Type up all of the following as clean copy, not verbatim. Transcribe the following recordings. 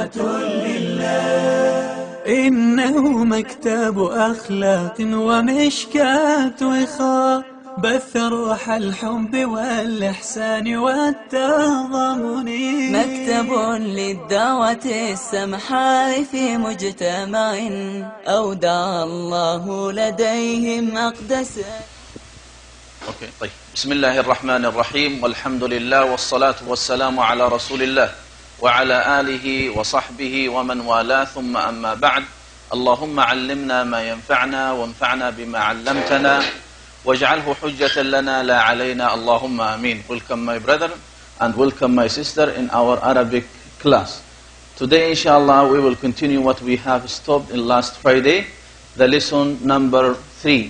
طاعة لله. إنه مكتب أخلاق ومشكاة وخاء، بث روح الحب والإحسان والتضامن. مكتب للدعوة السمحاء في مجتمع أودع الله لديهم أقدس. طيب، بسم الله الرحمن الرحيم، والحمد لله والصلاة والسلام على رسول الله وعلى آله وصحبه ومن والاه، ثم أما بعد. اللهم علمنا ما ينفعنا وانفعنا بما علمتنا واجعله حجة لنا لا علينا، اللهم آمين. Welcome my brother and welcome my sister in our Arabic class. Today inshallah we will continue what we have stopped in last Friday, the lesson number 3,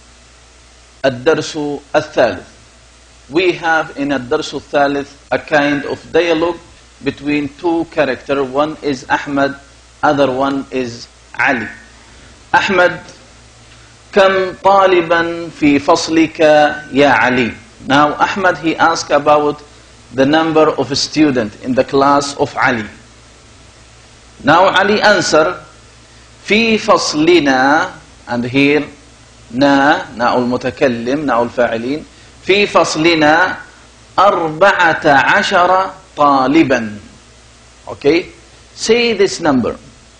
الدرس الثالث. We have in الدرس الثالث a kind of dialogue between two characters. One is Ahmad, other one is Ali. Ahmad, كم طالبا في فصلك يا علي. Now Ahmad, he asked about the number of students in the class of Ali. Now Ali answer, في فصلنا, and here نا المتكلم, نا الفاعلين, في فصلنا 14 طالبا. Okay, say this number,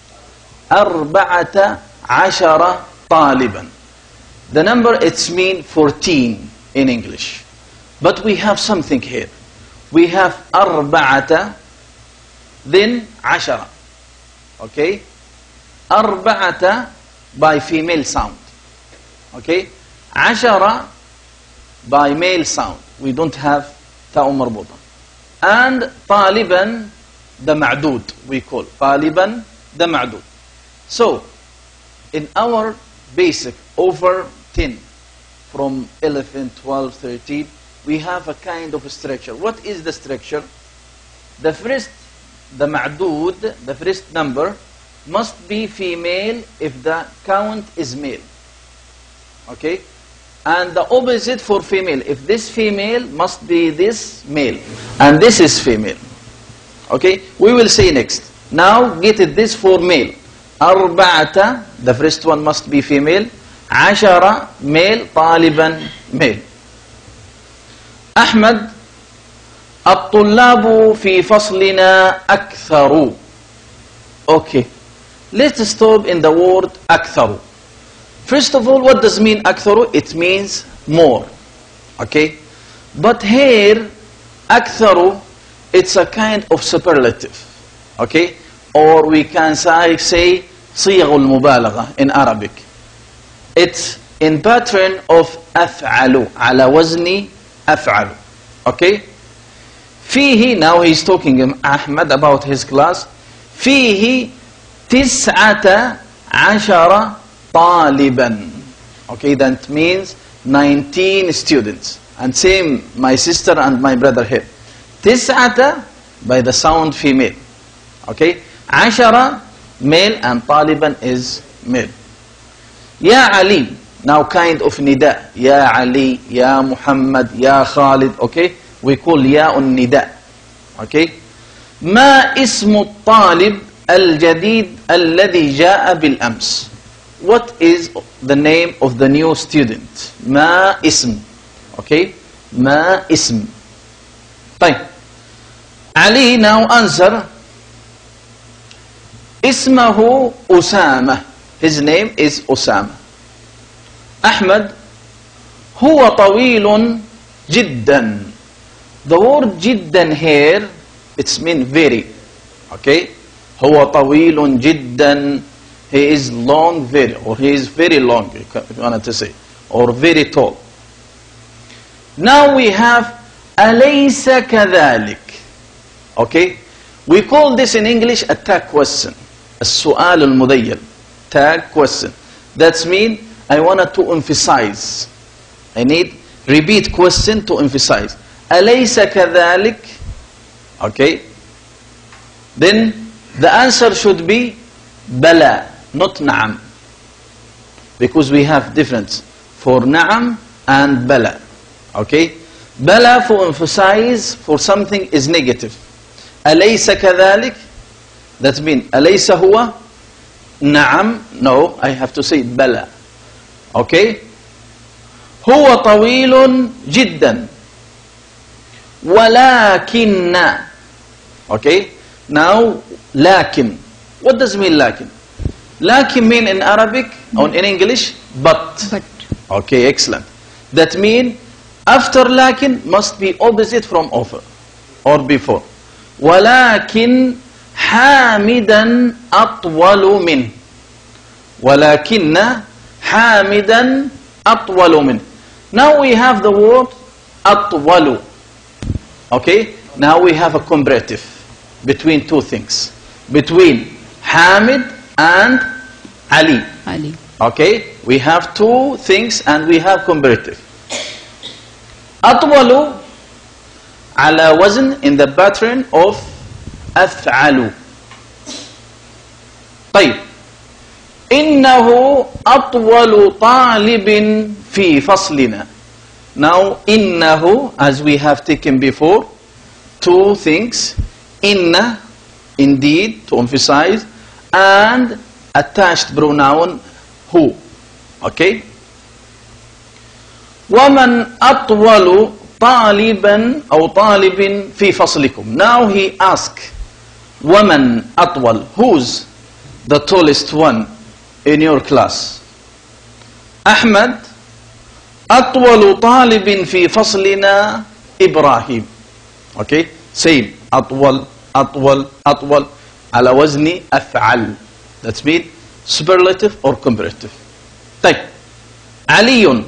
14 طالبا. The number, it's mean 14 in English. But we have something here. We have أربعة, then عشرة. Okay? أربعة by female sound. Okay? عشرة by male sound. We don't have تاء مربوطة. And طالبا, the معدود we call. طالبا, the معدود. So, in our basic over 10, from 11, 12, 13, we have a kind of structure. What is the structure? The first, the ma'dood, the first number, must be female if the count is male. Okay? And the opposite for female. If this female, must be this male. And this is female. Okay? We will say next. Now get it this for male. أربعة, the first one must be female. عشرة, male. طالبا, male. أحمد, الطلاب في فصلنا أكثر. Okay, let's stop in the word أكثر. First of all, what does mean أكثر? It means more. Okay, but here أكثر, it's a kind of superlative. Okay, or we can say صيغ المبالغة in Arabic. It's in pattern of أفعل, على وزن أفعل. Okay? فيه, now he's talking Ahmad about his class. فيه 19 طالبا. Okay, that means 19 students. And same my sister and my brother here. 9 by the sound female. Okay? 10 male and طالبا is male. يا علي, now kind of nida. يا علي, يا محمد, يا خالد. Okay, we call يا النداء. Okay, ما اسم الطالب الجديد الذي جاء بالأمس. What is the name of the new student? ما اسم. Okay, ما اسم. طيب, علي now answer, اسمه أسامة. His name is Osama. Ahmad, هو طويل جدا. The word جدا here, it's mean very. Okay? هو طويل جدا. He is long very, or he is very long, if you wanted to say, or very tall. Now we have أليس كذلك. Okay? We call this in English a tag question. السؤال المذيل. Tag question. That's mean I wanted to emphasize. I need repeat question to emphasize. أليس كذلك? Okay. Then the answer should be بلى, not نعم. Because we have difference for نعم and بلى. Okay. بلى for emphasize for something is negative. أليس كذلك? That means أليس هو نعم. No, I have to say بلى. Okay. هو طويل جدا ولكن. Okay. Now لكن. What does mean لكن? لكن mean in Arabic or in English but. Okay, excellent. That means after لكن must be opposite from over or before. ولكن حامدا أطول منه. ولكن حامدا أطول منه. Now we have the word أطول. Okay, now we have a comparative between two things, between Hamid and Ali. Okay, we have two things and we have comparative. أطول على وزن in the pattern of أفعل. طيب إنه أطول طالب في فصلنا. Now إنه, as we have taken before, two things. إن, indeed, to emphasize, and attached pronoun who. Okay. ومن أطول طالبا أو طالب في فصلكم. Now he asks, ومن أطول, who's the tallest one in your class? أحمد. أطول طالب في فصلنا إبراهيم. Okay, same. أطول أطول أطول على وزن أفعل. That means superlative or comparative. طيب علي.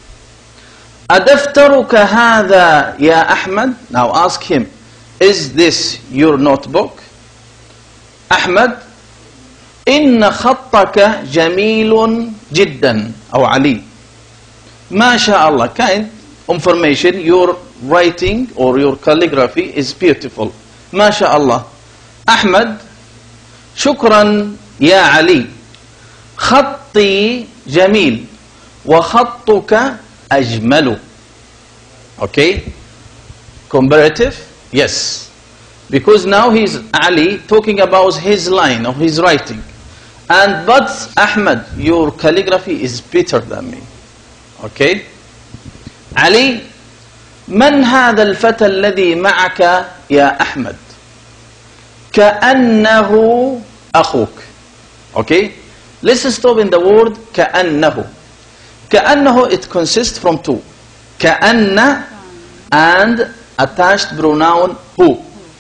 أدفترك هذا يا أحمد. Now ask him, is this your notebook? أحمد. إن خطك جميل جدا. أو علي. ما شاء الله, kind information, your writing or your calligraphy is beautiful. ما شاء الله. أحمد. شكرا يا علي. خطي جميل وخطك أجمل. Okay, comparative, yes, because now he's Ali talking about his line of his writing, and but Ahmed, your calligraphy is better than me. Okay. علي. من هذا الفتى الذي معك يا أحمد؟ كأنه أخوك. Okay, let's stop in the word كأنه. كأنه, it consists from two. كأن and attached pronoun who.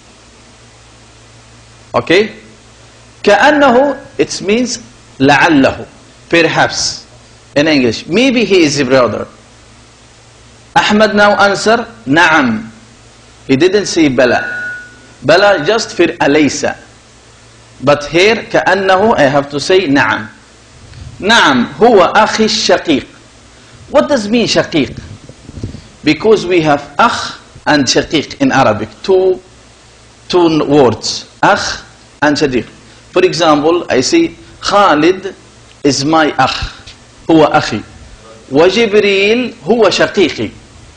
Okay. كأنه, it means لعله, perhaps in English. Maybe he is a brother. Ahmed now answer نعم. He didn't say بلى. بلى just for أليس. But here كأنه I have to say نعم. نعم هو أخي الشقيق. What does mean شقيق? Because we have أخ and شقيق in Arabic. Two words. أخ and شقيق. For example, I say خالد is my أخ. هو أخي. وجبريل هو شقيقي.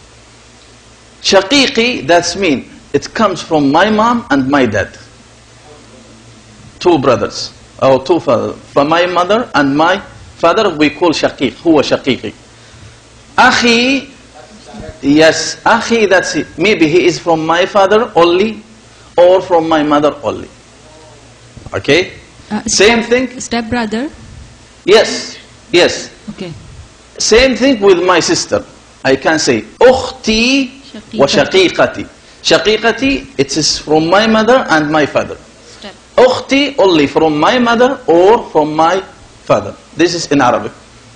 شقيقي, that's mean it comes from my mom and my dad. Two brothers or two fathers. From my mother and my father we call شقيق. هو شقيقي. أخي, yes, أخي, that's it. Maybe he is from my father only or from my mother only. Okay. Same thing. Step brother. Yes, yes. Okay. Same thing with my sister. I can say أختي وشقيقتي. شقيقتي, it is from my mother and my father. Step. أختي only from my mother or from my father. This is in Arabic.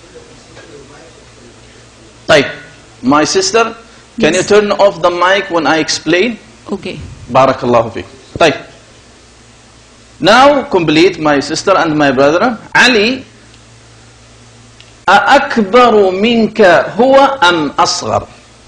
طيب, my sister, can Yes. you turn off the mic when I explain? Okay. بارك الله فيك. طيب. Now complete my sister and my brother. علي. أأكبر منك هو أم أصغر?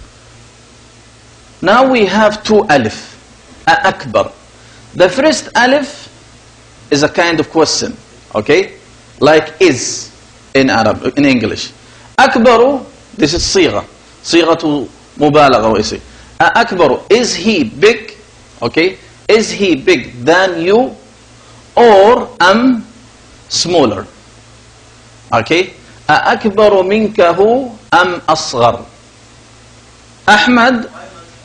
Now we have two alif. أأكبر. The first alif is a kind of question. Okay? Like is in Arab, in English. أكبر, this is صيغة. صيغة مبالغة ويسي. أأكبر, is he big? Okay? Is he big than you? or smaller. Okay? أأكبر منك هو أصغر. أحمد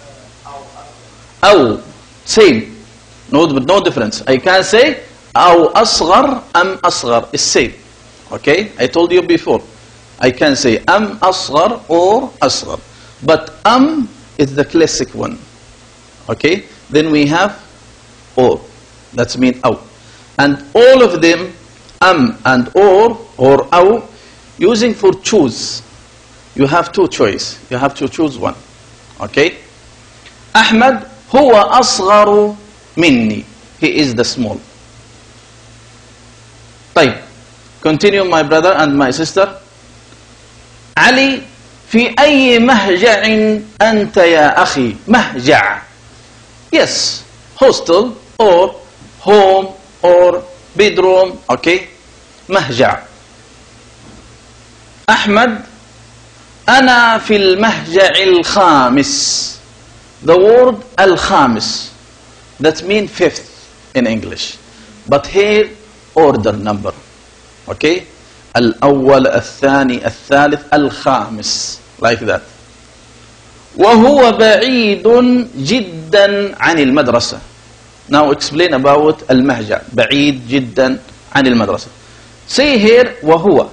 أو same. No difference. I can say أو أصغر أصغر. It's same. Okay? I told you before. I can say أصغر or أصغر. But is the classic one. Okay? Then we have or. That's mean أو. And all of them and or أو using for choose. You have two choice. You have to choose one. Okay? أحمد هو أصغر مني. He is the small. طيب. Continue my brother and my sister. علي في أي مهجع أنت يا أخي. مهجع. Yes. Hostel or home or bedroom. Okay. مهجع. أحمد أنا في المهجع الخامس. The word الخامس. That means fifth in English. But here order number. Okay? الأول الثاني الثالث الخامس. Like that. وهو بعيد جدا عن المدرسة. Now explain about المهجع. بعيد جدا عن المدرسة. Say here وهو.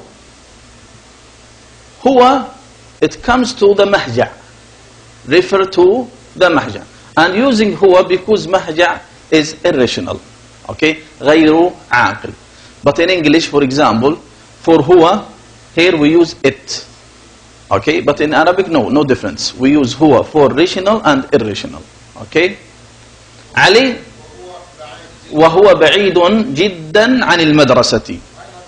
هو, it comes to the mahja. Refer to the mahja. And using huwa because mahja is irrational. Okay? غير عاقل. But in English, for example, for huwa, here we use it. Okay? But in Arabic, no difference. We use huwa for rational and irrational. Okay? علي وهو بعيد جدا عن المدرسة.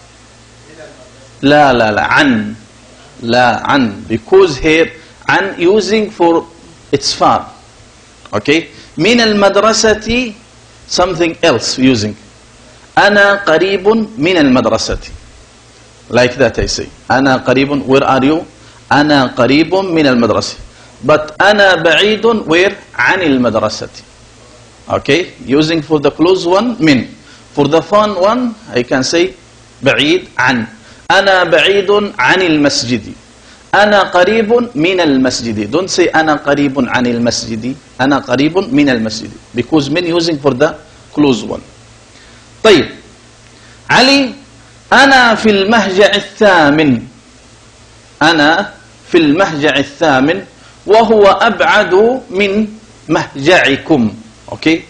لا عن. لا عن. Because here عن using for it's far. Okay? من المدرسة something else using. أنا قريب من المدرسة. Like that I say. أنا قريب. Where are you? أنا قريب من المدرسة. But أنا بعيد where? عن المدرسة. Okay? Using for the close one من. For the fun one I can say بعيد عن. أنا بعيد عن المسجد. أنا قريب من المسجد. Don't say أنا قريب عن المسجد. أنا قريب من المسجد. Because من using for the close one. طيب. علي أنا في المهجع الثامن. أنا في المهجع الثامن وهو أبعد من مهجعكم. Okay?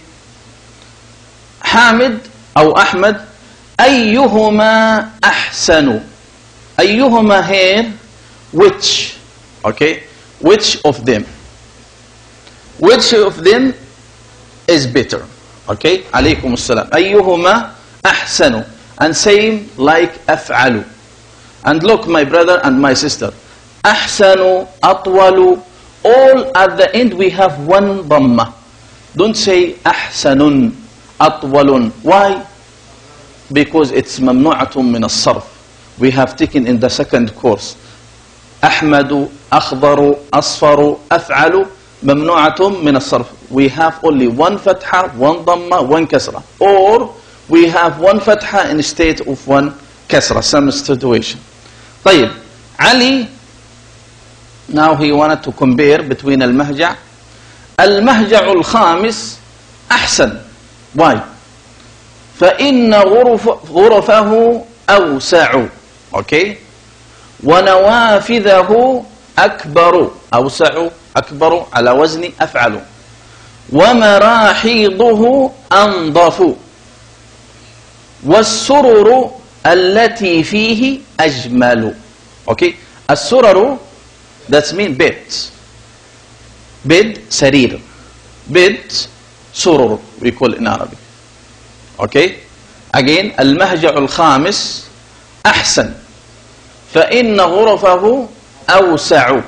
حامد أو أحمد أيهما أحسن. أيهما here which. Okay? Which of them? Which of them is better? Okay? عليكم السلام. أيهما أحسن. And same like أفعل. And look my brother and my sister. أحسن, أطول. All at the end we have one ضمة. Don't say أحسن, أطول. Why? Because it's ممنوعة من الصرف. We have taken in the second course. أحمد, أخضر, أصفر, أفعل ممنوعة من الصرف. We have only one فتحة, one ضمة, one كسرة. Or we have one فتحة instead of one كسرة. Some situation. طيب. علي. Now he wanted to compare between المهجع. المهجع الخامس أحسن. Why? فإن غرفه أوسع. Okay? ونوافذه أكبر. أوسع أكبر على وزن أفعل. ومراحيضه أنظف. والسرر التي فيه أجمل. Okay? السرر that's mean bed. Bed سرير. Bed سرر we call in Arabic. Okay? Again المهجع الخامس أحسن. فإن غرفه أوسع.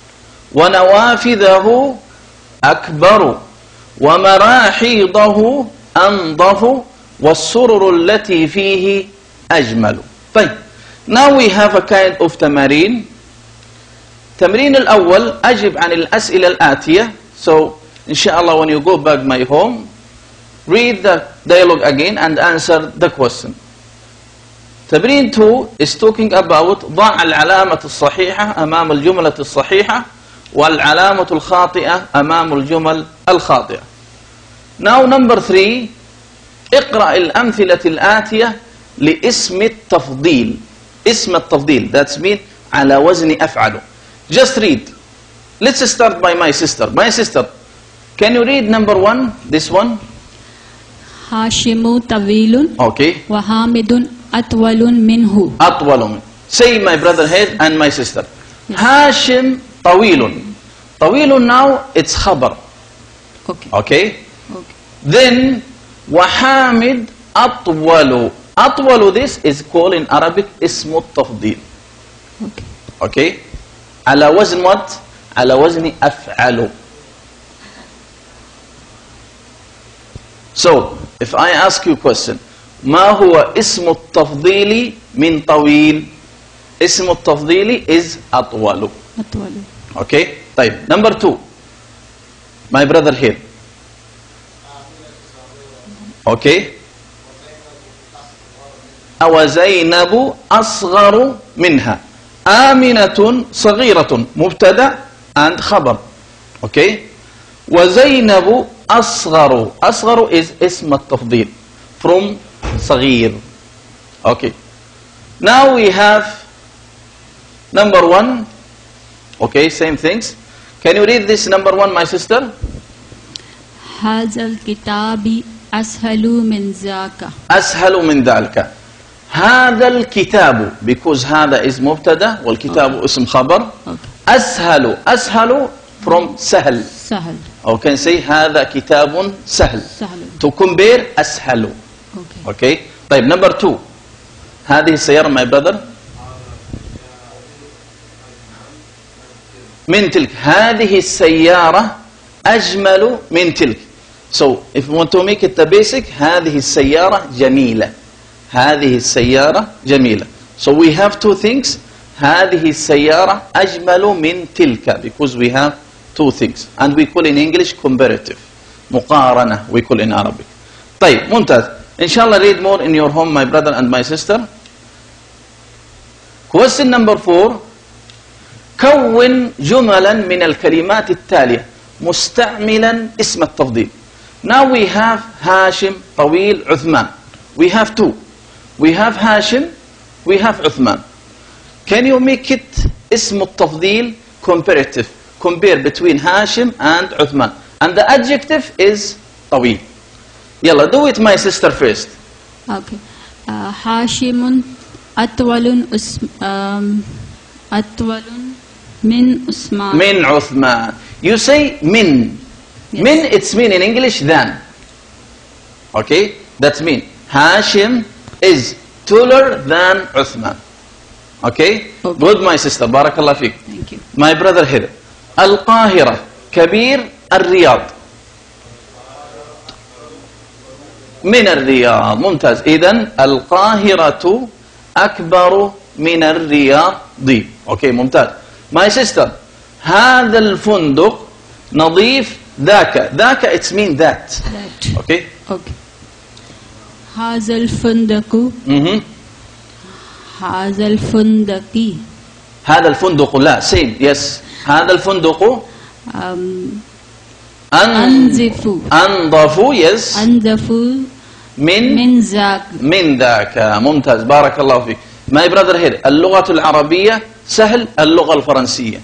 ونوافذه أكبر. ومراحيضه أنظف. والسرر التي فيه أجمل. طيب. Now we have a kind of تمارين. التمرين الأول أجب عن الأسئلة الآتية. So إن شاء الله when you go back my home read the dialogue again and answer the question. تمرين 2 is talking about ضع العلامة الصحيحة أمام الجملة الصحيحة والعلامة الخاطئة أمام الجمل الخاطئة. Now number 3, اقرأ الأمثلة الآتية لاسم التفضيل. اسم التفضيل, that's mean على وزن أفعله. Just read. Let's start by my sister. My sister, can you read number 1, this one? هاشم طويل Okay. وحامد أطول منه. أطول من. Say my brother here and my sister. Yes. هاشم طويل. طويل now it's خبر. Okay. Okay. Okay. Then وحامد أطول. أطول, this is called in Arabic اسم التفضيل. Okay. Okay. على وزن what? على وزن أفعل. So if I ask you a question, ما هو اسم التفضيل من طويل؟ اسم التفضيل is أطول. أطول. Okay. طيب. Number 2. My brother here. Okay. وزينب أصغر منها. آمنة صغيرة مبتدأ and خبر. Okay. وزينب أصغر. أصغر is اسم التفضيل from صغير. Okay. Now we have number 1. Okay, same things. Can you read this number 1, my sister? هذا الكتاب أسهل من ذاك. أسهل من ذلك. هذا الكتاب, because هذا is مبتدا والكتاب اسم خبر. أسهل. أسهل from سهل. سهل. Or can say هذا كتاب سهل. سهل. To compare أسهل. Okay. Okay. طيب number 2. هذه السيارة my brother. من تلك. هذه السيارة أجمل من تلك. So if you want to make it the basic, هذه السيارة جميلة. هذه السيارة جميلة. So we have 2 things. هذه السيارة أجمل من تلك, because we have 2 things. And we call in English comparative. مقارنة we call in Arabic. طيب ممتاز. Inshallah read more in your home, my brother and my sister. Question number 4. كون جملا من الكلمات التالية مستعملا اسم التفضيل. Now we have هاشم طويل عثمان. We have 2. We have هاشم, we have عثمان. Can you make it اسم التفضيل comparative? Compare between هاشم and عثمان. And the adjective is طويل. يلا do it my sister first. Okay. هاشم أطول أطول من عثمان. من عثمان. You say من. Yes. Min, it's mean in English than. Okay, that's mean. Hashim is taller than Uthman. Okay? Okay. Good, my sister. Barakallah fiqh. Thank you. My brother here. Al-Qahira كبير الرياض. من الرياض. ممتاز. إذن القاهرة أكبر من الرياض. Okay, ممتاز. My sister. هذا الفندق نظيف ذاك. ذاك it's mean that. That. Okay? Okay. هذا الفندق. هذا الفندق. هذا الفندق لا same yes. هذا الفندق أنظف. أنظف yes. أنظف من ذاك. من ذاك. ممتاز. بارك الله فيك. My brother here. اللغة العربية سهل. اللغة الفرنسية.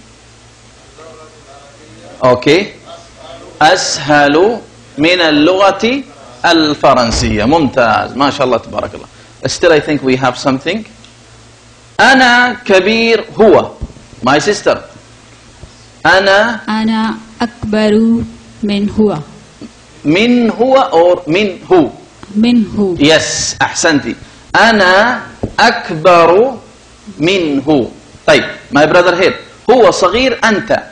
Okay. أسهل من اللغة الفرنسية. ممتاز. ما شاء الله تبارك الله. Still I think we have something. أنا كبير هو. My sister. أنا أكبر من هو. من هو or من هو. من هو. Yes. أحسنتي. أنا أكبر منه. طيب. My brother here. هو صغير أنت.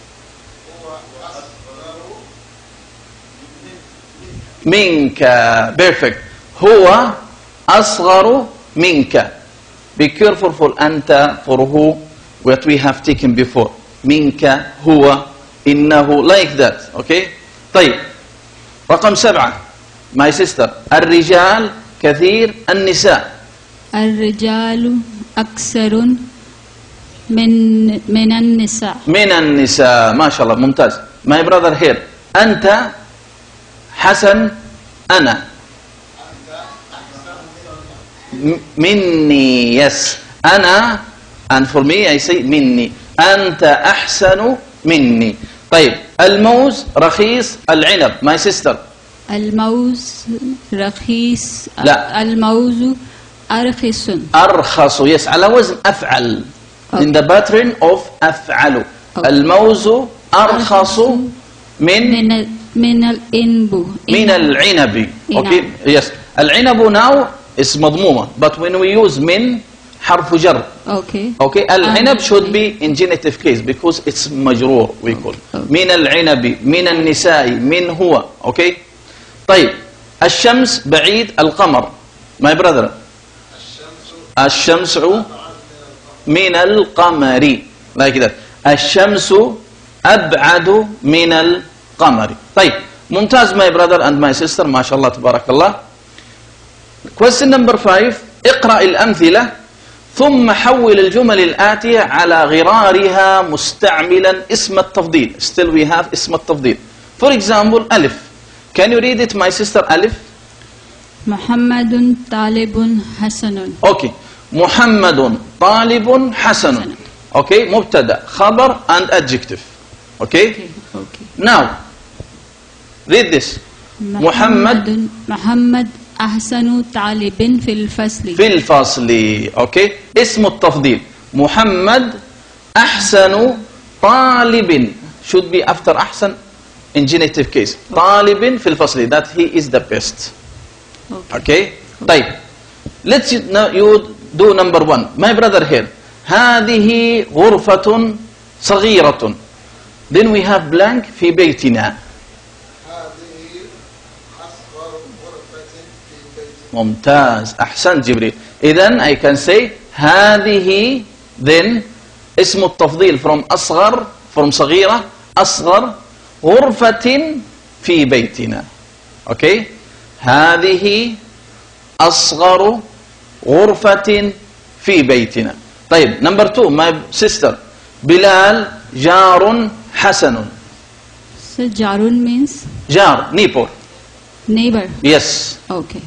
منك. Perfect. هو أصغر منك. Be careful for أنت, for who, what we have taken before. منك, هو, إنه, like that. Okay? طيب. رقم 7. my sister. الرجال كثير النساء. الرجال أكثر من النساء. من النساء. ما شاء الله ممتاز. My brother here. أنت حسن أنا. مني. Yes. أنا and for me I say مني. أنت أحسن مني. طيب الموز رخيص العنب. My sister. الموز رخيص. لا. الموز أرخص. أرخص. Yes. على وزن أفعل. In the pattern of أفعل. الموز أرخص من العنب. من العنب. Okay. Yes. العنب now is مضمومة, but when we use من حرف جر. Okay. Okay. العنب should be in genitive case because it's مجرور we call. من العنب من النساء من هو. Okay. طيب الشمس بعيد القمر. My brother. الشمس من القمر. like that. الشمس أبعد من القمر. طيب ممتاز my brother and my sister. ما شاء الله تبارك الله. Question number 5. اقرأ الأمثلة ثم حول الجمل الآتية على غرارها مستعملا اسم التفضيل. Still we have اسم التفضيل. For example ألف. Can you read it my sister ألف? محمد طالب حسن. Okay. محمد طالب حسن. Okay. مبتدأ خبر and adjective. Okay. Okay. Now read this. محمد أحسن طالب في الفصل. في الفصل. Okay. اسم التفضيل محمد أحسن طالب should be after أحسن in genitive case. طالب في الفصل that he is the best. Okay. طيب let's you do number 1. My brother here. هذه غرفة صغيرة. Then we have blank في بيتنا. ممتاز أحسن جبريل. إذن I can say هذه then اسم التفضيل from أصغر from صغيرة أصغر غرفة في بيتنا. Okay. هذه أصغر غرفة في بيتنا. طيب number 2 my sister. بلال جار حسن. So جار means جار neighbor. neighbor. Yes. Okay.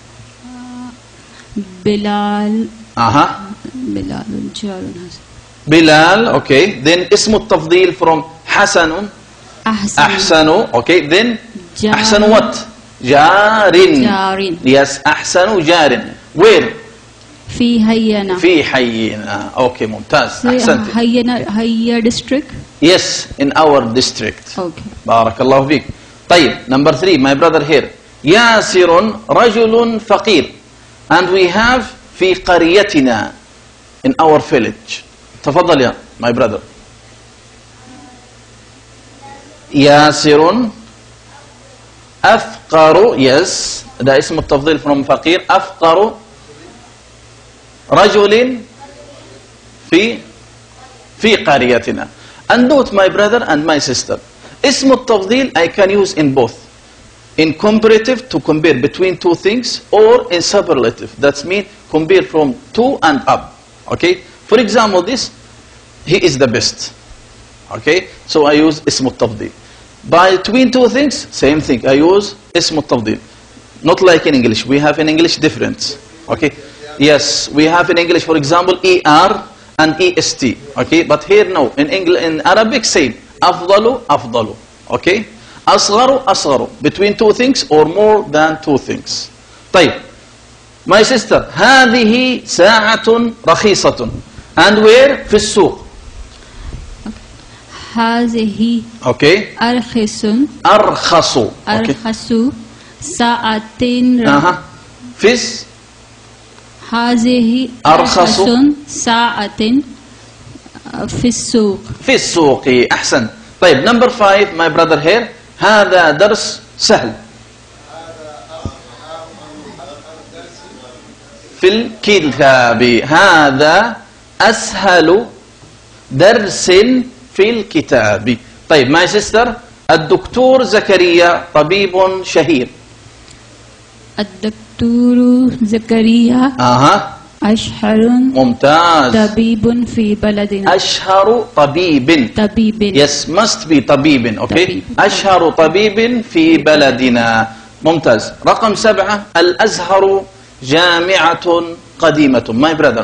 بلال. بلال جار حسن. بلال. Okay. Then اسم التفضيل from حسن أحسن. Okay. Then أحسن what? جار. Yes. أحسن جار. Where? في حينا. في حينا. Okay. ممتاز. أحسنت. حينا district. Yes. In our district. Okay. بارك الله فيك. طيب number 3 my brother here. ياسر رجل فقير. And we have في قريتنا in our village. تفضل يا my brother. ياسر أفقر. Yes. ده اسم التفضيل from فقير. أفقر رجل في قريتنا. And note my brother and my sister. اسم التفضيل I can use in both. In comparative to compare between two things, or in superlative. That means compare from 2 and up. Okay. For example, this he is the best. Okay. So I use اسم التفضيل. Between two things, same thing. I use اسم التفضيل. Not like in English. We have in English difference. Okay. Yes, we have in English, for example, ER and EST. Okay. But here no. In English, in Arabic, same. أفضل أفضل. Okay. أصغر أصغر. Between two things or more than two things. طيب. My sister. هذه ساعة رخيصة. And where? في السوق. هذه. Okay. أرخص. أرخص. أرخص ساعة. في هذه أرخص ساعة في السوق. في السوق. أحسن. طيب number 5 my brother here. هذا درس سهل. في الكتاب. هذا أسهل درس في الكتاب. طيب my sister. الدكتور زكريا طبيب شهير. الدكتور زكريا أشهر ممتاز. طبيب في بلدنا. أشهر طبيب. طبيب. Yes, must be طبيب. Okay. طبيب. أشهر طبيب في بلدنا. ممتاز. رقم 7 الأزهر جامعة قديمة. My brother.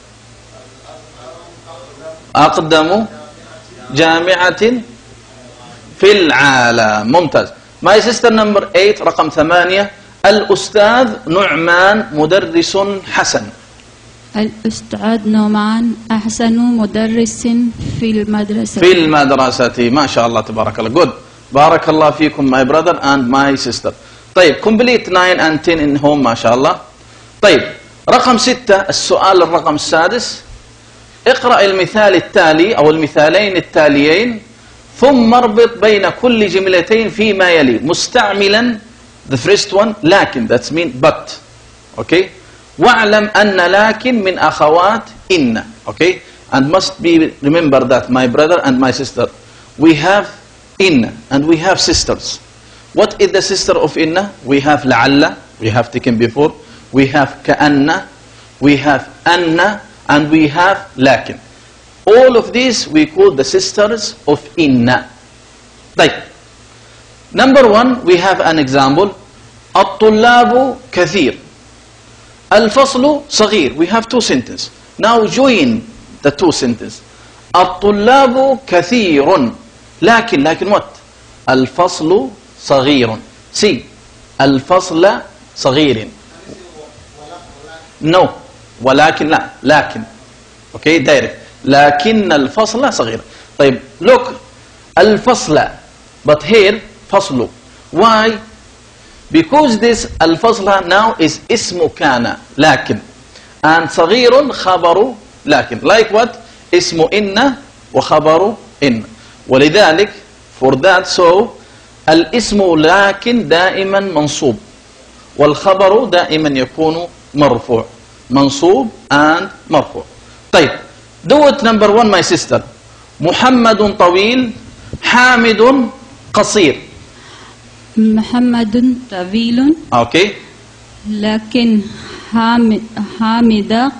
أقدم جامعة في العالم. ممتاز. My sister number 8 رقم 8 الأستاذ نعمان مدرس حسن. الأستاذ نعمان أحسن مدرس في المدرسة. في المدرسة. ما شاء الله تبارك الله. Good. بارك الله فيكم my brother and my sister. طيب complete 9 and 10 in home ما شاء الله. طيب رقم 6 السؤال الرقم السادس اقرأ المثال التالي أو المثالين التاليين ثم اربط بين كل جملتين فيما يلي مستعملا the first one لكن that's mean but. Okay. واعلم أن لكن من أخوات إن. Okay. And must be remember that my brother and my sister we have إن and we have sisters. What is the sister of إن? We have لعل, we have taken before, we have كأن, we have أن and we have لكن. All of these we call the sisters of إن. طيب. Number 1 we have an example. الطلاب كثير. الفصل صغير. We have 2 sentences. Now join the 2 sentences. الطلاب كثير لكن what? الفصل صغير. See. الفصل صغير. No. ولكن لا. لكن. Okay direct. لكن الفصل صغير. طيب look. الفصل. But here فصل. Why? Because this الفصل now is اسم كان لكن and صغير خبر لكن like what اسم إن وخبر إن ولذلك for that so الاسم لكن دائما منصوب والخبر دائما يكون مرفوع منصوب and مرفوع. طيب do it number 1 my sister. محمد طويل حامد قصير. محمد طويل. Okay. لكن حامد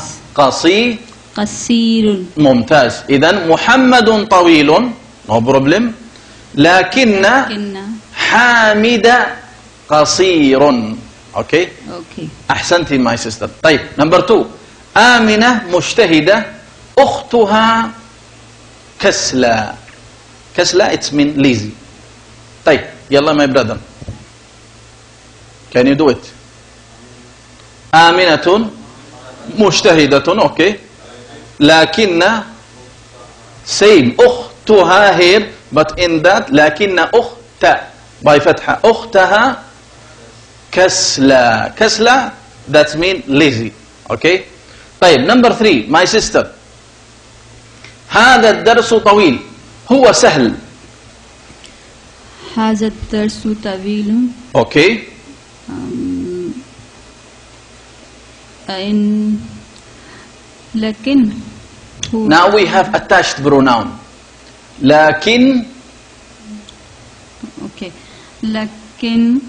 قصير. ممتاز. إذن محمد طويل no problem. لكن حامد قصير. Okay. Okay. أحسنتي my sister. طيب number 2 آمنة مجتهدة أختها كسلى. كسلى it's mean lazy. طيب يلا my brother. Can you do it? آمنة مجتهدة. Okay. لكن same أختها here but in that لكن أخت by فتحة أختها كسلى. كسلى that mean lazy. Okay. طيب number 3 my sister. هذا الدرس طويل هو سهل. هذا الدرس طويل. Okay. لكن Now we have attached pronoun. لكن. Okay. لكنه.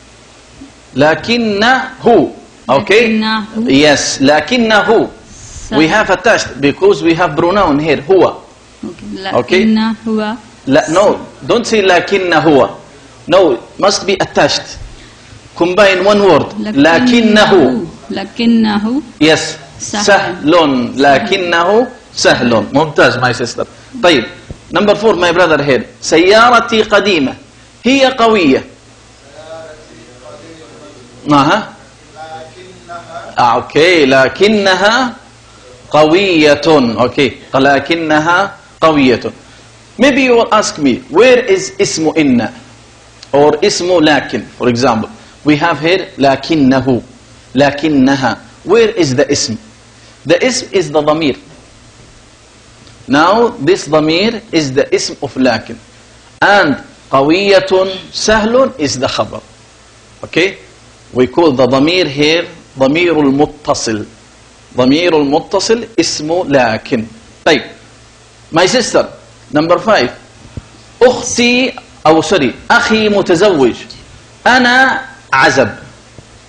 Okay. لكنه. Yes. لكنه. We have attached because we have pronoun here. هو. Okay. لكنه. No. Don't say لكنه. No. Must be attached. Combine one word. لكنه. لكنه. Yes. سهل. لكنه سهل. ممتاز my sister. طيب number 4 my brother here. سيارتي قديمة هي قوية. اوكي لكنها قوية. اوكي لكنها قوية. Maybe you will ask me where is اسم إن or اسم لكن. For example we have here لكنه لكنها. Where is the اسم? The اسم is the ضمير. Now this ضمير is the اسم of لكن and قوية سهل is the خبر. Okay. We call the ضمير here ضمير المتصل. ضمير المتصل اسم لكن. طيب my sister number 5 أختي أو sorry أخي متزوج أنا عزب.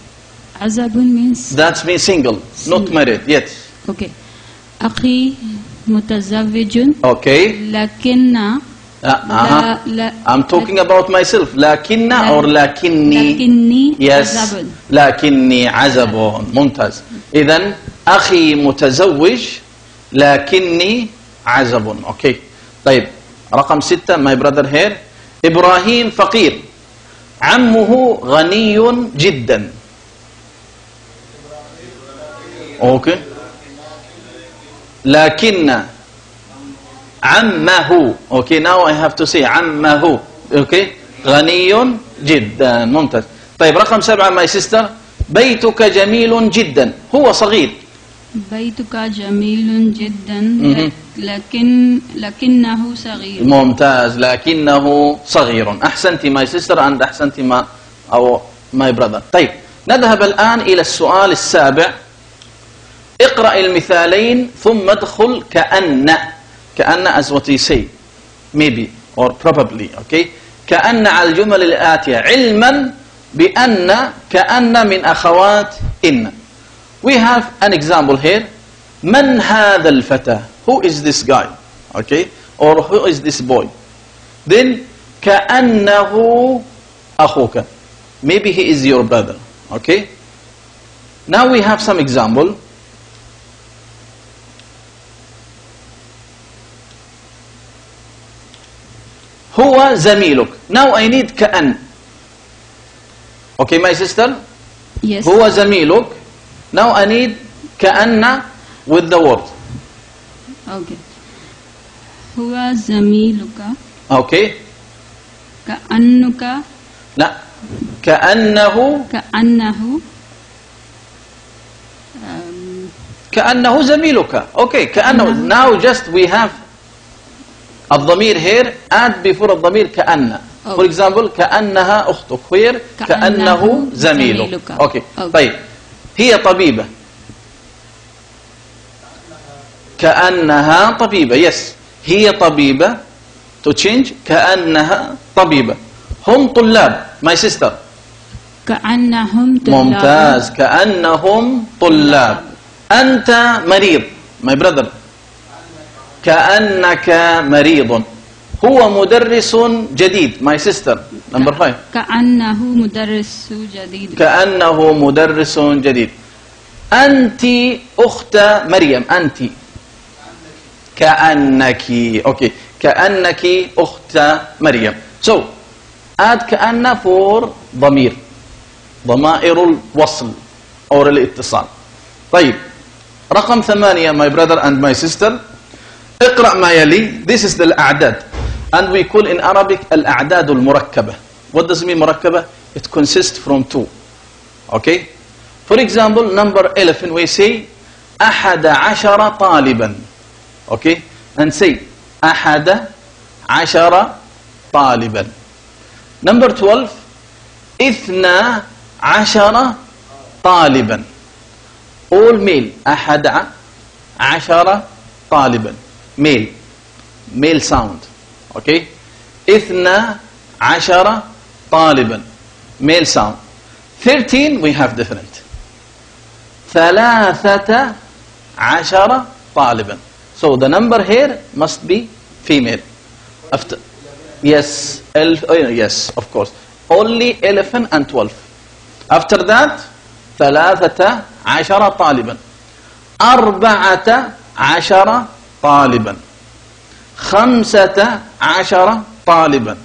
Azabun means That means single, not married yet. okay. Akhi mutazawwijun. Okay. Lakinna I'm talking about myself. Lakinna or lakinni? Lakinni Yes. azabun. lakinni azabun. ممتاز. إذن أخي متزوج lakinni azabun. Okay. طيب. رقم 6 my brother here. إبراهيم فقير. عمه غني جدا. Okay. لكن عمه. Okay, now I have to say عمه. Okay. غني جدا. ممتاز. طيب رقم 7 my sister. بيتك جميل جدا. هو صغير. بيتك جميل جدا لكنه صغير. ممتاز. لكنه صغير. أحسنتي my sister and أحسنتي my brother. طيب نذهب الآن إلى السؤال السابع. اقرأ المثالين ثم ادخل كأن. كأن as what you say. Maybe or probably. Okay. كأن على الجمل الآتية علما بأن كأن من أخوات إن. We have an example here. من هذا الفتى? Who is this guy? Okay. Or who is this boy? Then كأنه أخوك. Maybe he is your brother. Okay. Now we have some example. هو زميلك. Now I need كأن. Okay, my sister? Yes. هو زميلك. Now I need كأن with the word. Okay. هو زميلك. Okay. كأنك. لا. كأنه. كأنه زميلك. Okay. كأنه. Now just we have الضمير here add before الضمير كأن. For example كأنها أختك. Here كأنه زميلك. Okay. طيب هي طبيبة. كأنها طبيبة. Yes. هي طبيبة. To change كأنها طبيبة. هم طلاب. My sister. كأنهم طلاب. ممتاز. كأنهم طلاب. أنت مريض. My brother. كأنك مريض. هو مدرس جديد. My sister. Number 5. كأنه مدرس جديد. كأنه مدرس جديد. أنت أخت مريم. أنت. كأنك. Okay. كأنك أخت مريم. So add كأن for ضمير. ضمائر الوصل أو الاتصال. طيب رقم 8 my brother and my sister. اقرأ ما يلي. This is the الأعداد. And we call in Arabic الأعداد المركبة. What does it mean مركبة? It consists from 2. Okay? For example, number 11 we say أحد عشر طالبا. Okay? And say أحد عشر طالبا. Number 12 إثنى عشر طالبا. All male. أحد عشر طالبا. Male sound. Okay. إثنى عشر طالبا. Male sound. 13 we have different. ثلاثة عشر طالبا. So the number here must be female. After yes, yes, of course. Only 11 and 12. After that ثلاثة عشر طالبا. أربعة عشر طالبا. خمسة عشر طالبا.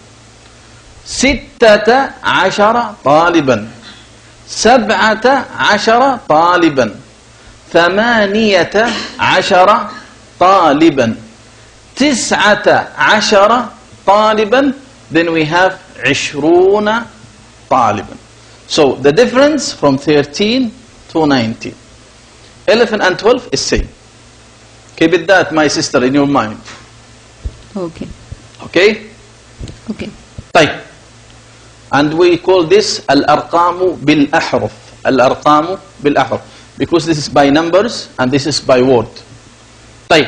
ستة عشر طالبا. سبعة عشر طالبا. ثمانية عشر طالبا. تسعة عشر طالبا. Then we have 20 طالبا. So the difference from 13 to 19. 11 and 12 is same. Keep it that, my sister, in your mind. Okay. Okay? Okay. طيب. And we call this الأرقام بالأحرف. الأرقام بالأحرف. Because this is by numbers and this is by word. طيب.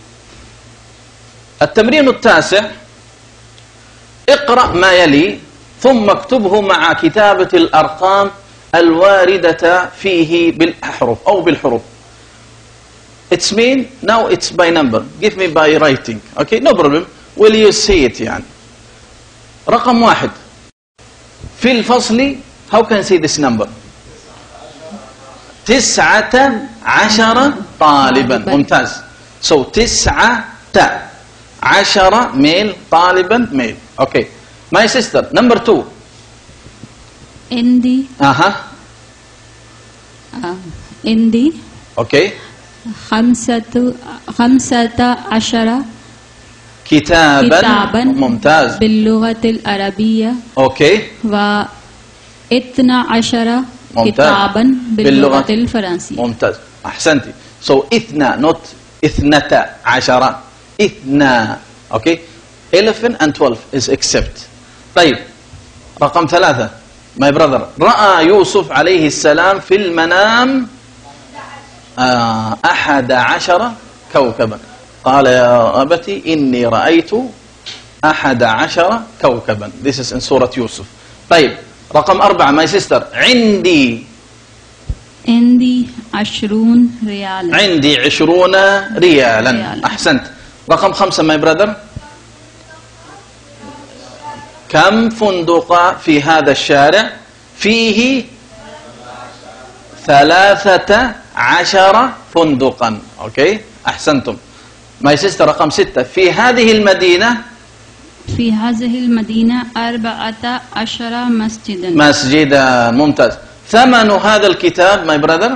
التمرين التاسع. اقرأ ما يلي ثم اكتبه مع كتابة الأرقام الواردة فيه بالأحرف أو بالحروف. It's mean now it's by number. Give me by writing. Okay, no problem. Will you say it يعني. رقم 1 في الفصل. How can I say this number? 19 طالبا. ممتاز. So 19 male طالبا male. Okay. My sister, number 2. عندي عندي Okay. 15 كتابا. ممتاز. باللغة العربية Okay. و12 كتابا باللغة الفرنسية. ممتاز. أحسنتي. So 2 not 12. 2. Okay. 11 and 12 is except. طيب. رقم 3. My brother. رأى يوسف عليه السلام في المنام 11 كوكبا. قال يا أبتي إني رأيت 11 كوكبا. This is in سورة يوسف. طيب. رقم 4. My sister. عندي 20 ريالا. عندي 20 ريالا. أحسنت. رقم 5. My brother. كم فندق في هذا الشارع؟ فيه 13 فندقا. أوكي. أحسنتم. My sister. رقم 6. في هذه المدينة. في هذه المدينة 14 مسجدا. مسجدا. ممتاز. ثمن هذا الكتاب my brother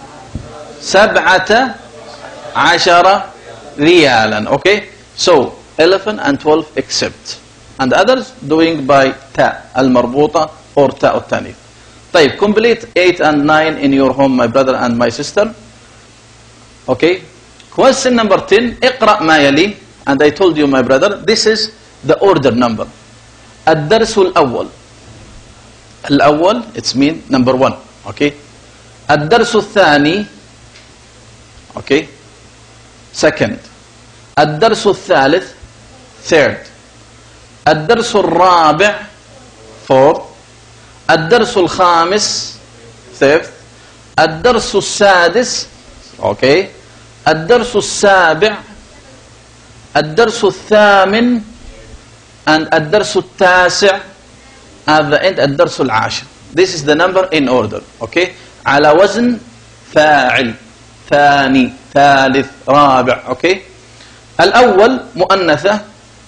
17 ريالا. Okay. So 11 and 12 except. And others doing by تاء المربوطة or تاء التانيث. طيب. Complete 8 and 9 in your home my brother and my sister. Okay. Question number 10. اقرأ ما يلي. And I told you my brother this is the order number. الدرس الأول. الأول it's mean number 1. Okay. الدرس الثاني. Okay. Second. الدرس الثالث. Third. الدرس الرابع. Fourth. الدرس الخامس. Fifth. الدرس السادس. Okay. الدرس السابع. الدرس الثامن. and الدرس التاسع. at the end الدرس العاشر. This is the number in order. Okay. على وزن فاعل. ثاني. ثالث. رابع. Okay. الأول مؤنثة.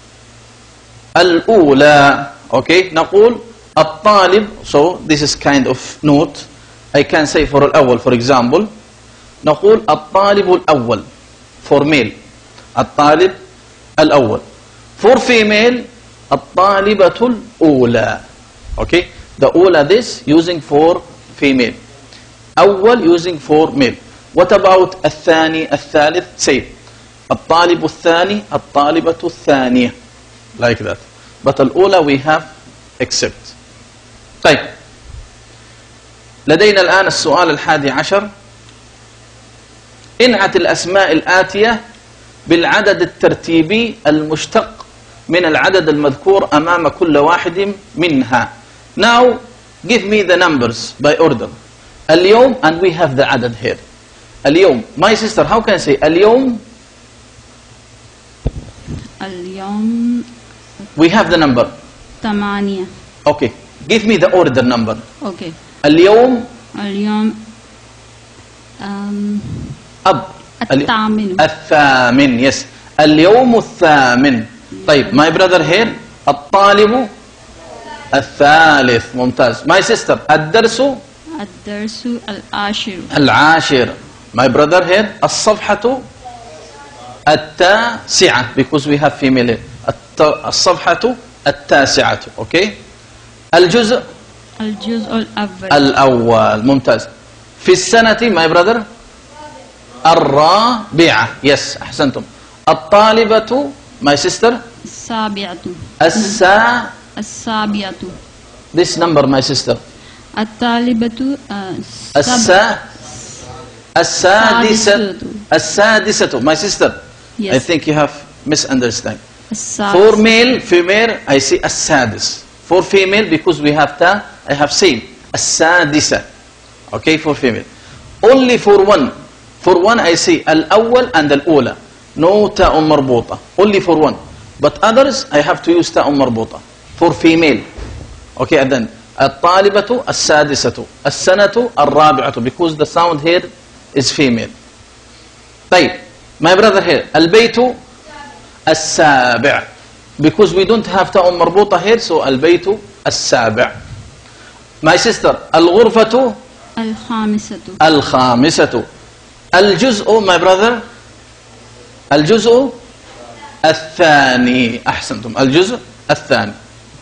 الأولى. Okay. نقول الطالب. So this is kind of note. I can say for الأول for example. نقول الطالب الأول for male. الطالب الأول. For female الطالبة الأولى. Okay. The أولى this using for female. أول using for male. What about الثاني الثالث? Say الطالب الثاني الطالبة الثانية. Like that. But الأولى we have except. طيب. لدينا الآن السؤال 11. انعت الأسماء الآتية بالعدد الترتيبي المشتق من العدد المذكور أمام كل واحد منها. Now give me the numbers by order. اليوم and we have the عدد here. اليوم. My sister, how can I say اليوم? اليوم We have the number. 8. Okay. Give me the order number. Okay. اليوم. اليوم الثامن. Yes. اليوم الثامن. طيب. My brother here. الطالب الثالث. ممتاز. My sister. الدرس العاشر. العاشر. My brother here. الصفحة التاسعة because we have female. الصفحة التاسعة. Okay. الجزء الأول. ممتاز. في السنة my brother الرابعة. Yes. أحسنتم. الطالبة my sister السابعة. السابعة. This number my sister. الطالبة السادسة. My sister. Yes. I think you have misunderstood. السادس. For male, female, I say السادس. For female, because we have ta, I have same. السادسة. Okay, for female. Only for one. For one I say الأول and الأولى. No تاء مربوطة. Only for one. But others I have to use تاء مربوطة. For female. Okay, and then الطالبة السادسة. السنة الرابعة. Because the sound here is female. طيب. My brother here. البيت السابع. Because we don't have تاء مربوطة here, so البيت السابع. My sister. الغرفة الخامسة. الخامسة. الجزء my brother. الجزء الثاني. أحسنتم. الجزء الثاني.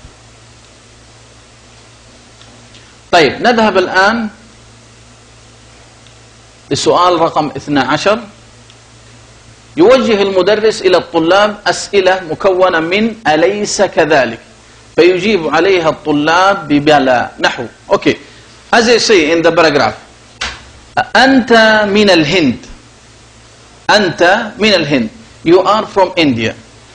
طيب نذهب الآن لسؤال رقم 12. يوجه المدرس إلى الطلاب أسئلة مكونة من أليس كذلك، فيجيب عليها الطلاب ببلى. نحو okay, as I say in the paragraph, أنت من الهند. أنت من الهند. You are from India.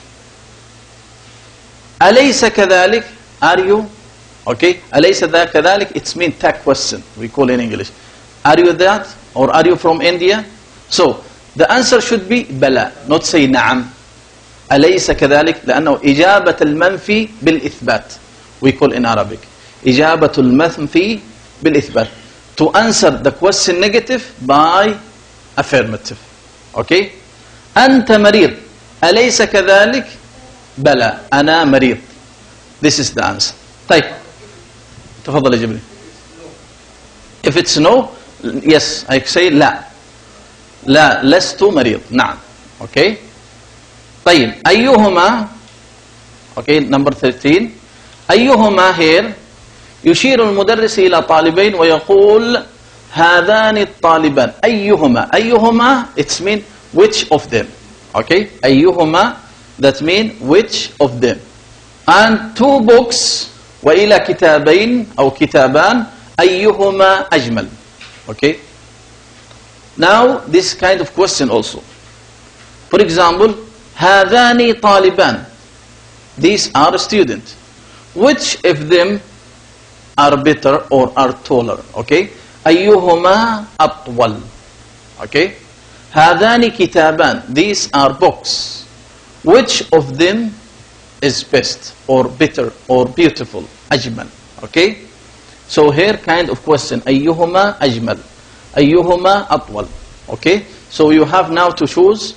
أليس كذلك. Are you? Okay. أليس ذا كذلك. It's mean tag question. We call in English. Are you that? Or are you from India? So the answer should be بلى. Not say نعم. أليس كذلك لأنه إجابة المنفي بالإثبات. We call in Arabic. إجابة المنفي بالإثبات. To answer the question negative by affirmative. Okay. أنت مريض. أليس كذلك. بلى أنا مريض. This is the answer. طيب تفضل يا جبريل. If it's no, yes, I say لا. لا لست مريض. نعم. Okay. طيب أيهما. Okay, number 13. أيهما here. يشير المدرس إلى طالبين ويقول هذان الطالبان. أيهما. أيهما it's mean which of them. Okay. أيهما that mean which of them. And two books وإلى كتابين أو كتابان أيهما أجمل. Okay. Now this kind of question also. For example, هذان طالبان. These are students. Which of them are better or are taller? Okay. أيهما أطول. Okay. هذان كتابان. These are books. Which of them is best or better or beautiful? أجمل. Okay. So here kind of question. أيهما أجمل. أيهما أطول. Okay. So you have now to choose.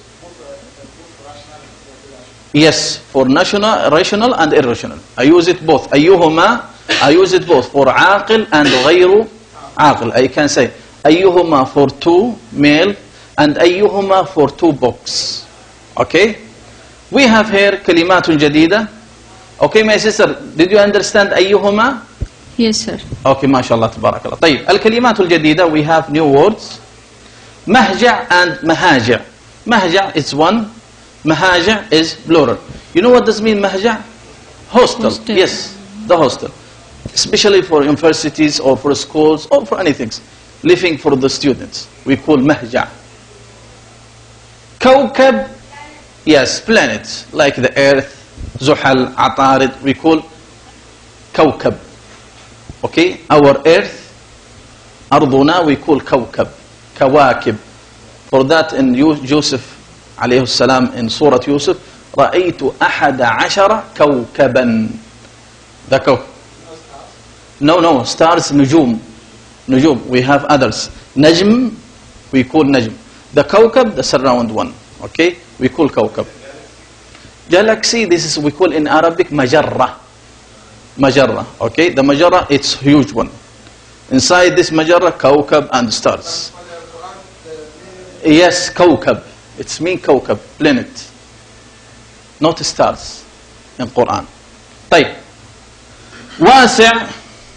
Yes, for national, rational and irrational. I use it both. أيهما. I use it both for عاقل and غير عاقل. I can say أيهما for two male and أيهما for two books. Okay. We have here كلمات جديدة. Okay, my sister, did you understand أيهما? Yes, sir. Okay, ما شاء الله تبارك الله. طيب الكلمات الجديدة we have new words. مهجع and مهاجع. مهجع is one. مهاجع is plural. You know what does mean مهجع? Hostel. Yes, the hostel. Especially for universities or for schools or for anything. Living for the students. We call مهجع. كوكب. Yes, planets. Like the earth. زحل, عطارد. We call كوكب. Okay, our earth. أرضنا we call كوكب. كواكب. For that in Joseph عليه السلام in Surah Yusuf, رأيت 11 كوكبا. The كوكب. No, stars نجوم. نجوم, we have others. نجم, we call نجم. The كوكب, the surround one. Okay, we call كوكب. Galaxy, this is we call in Arabic مجرة. مجرة. Okay, the مجرة, it's huge one. Inside this مجرة, كوكب and stars. Yes, كوكب. It's mean كوكب, planet. Not stars in Quran. طيب. واسع.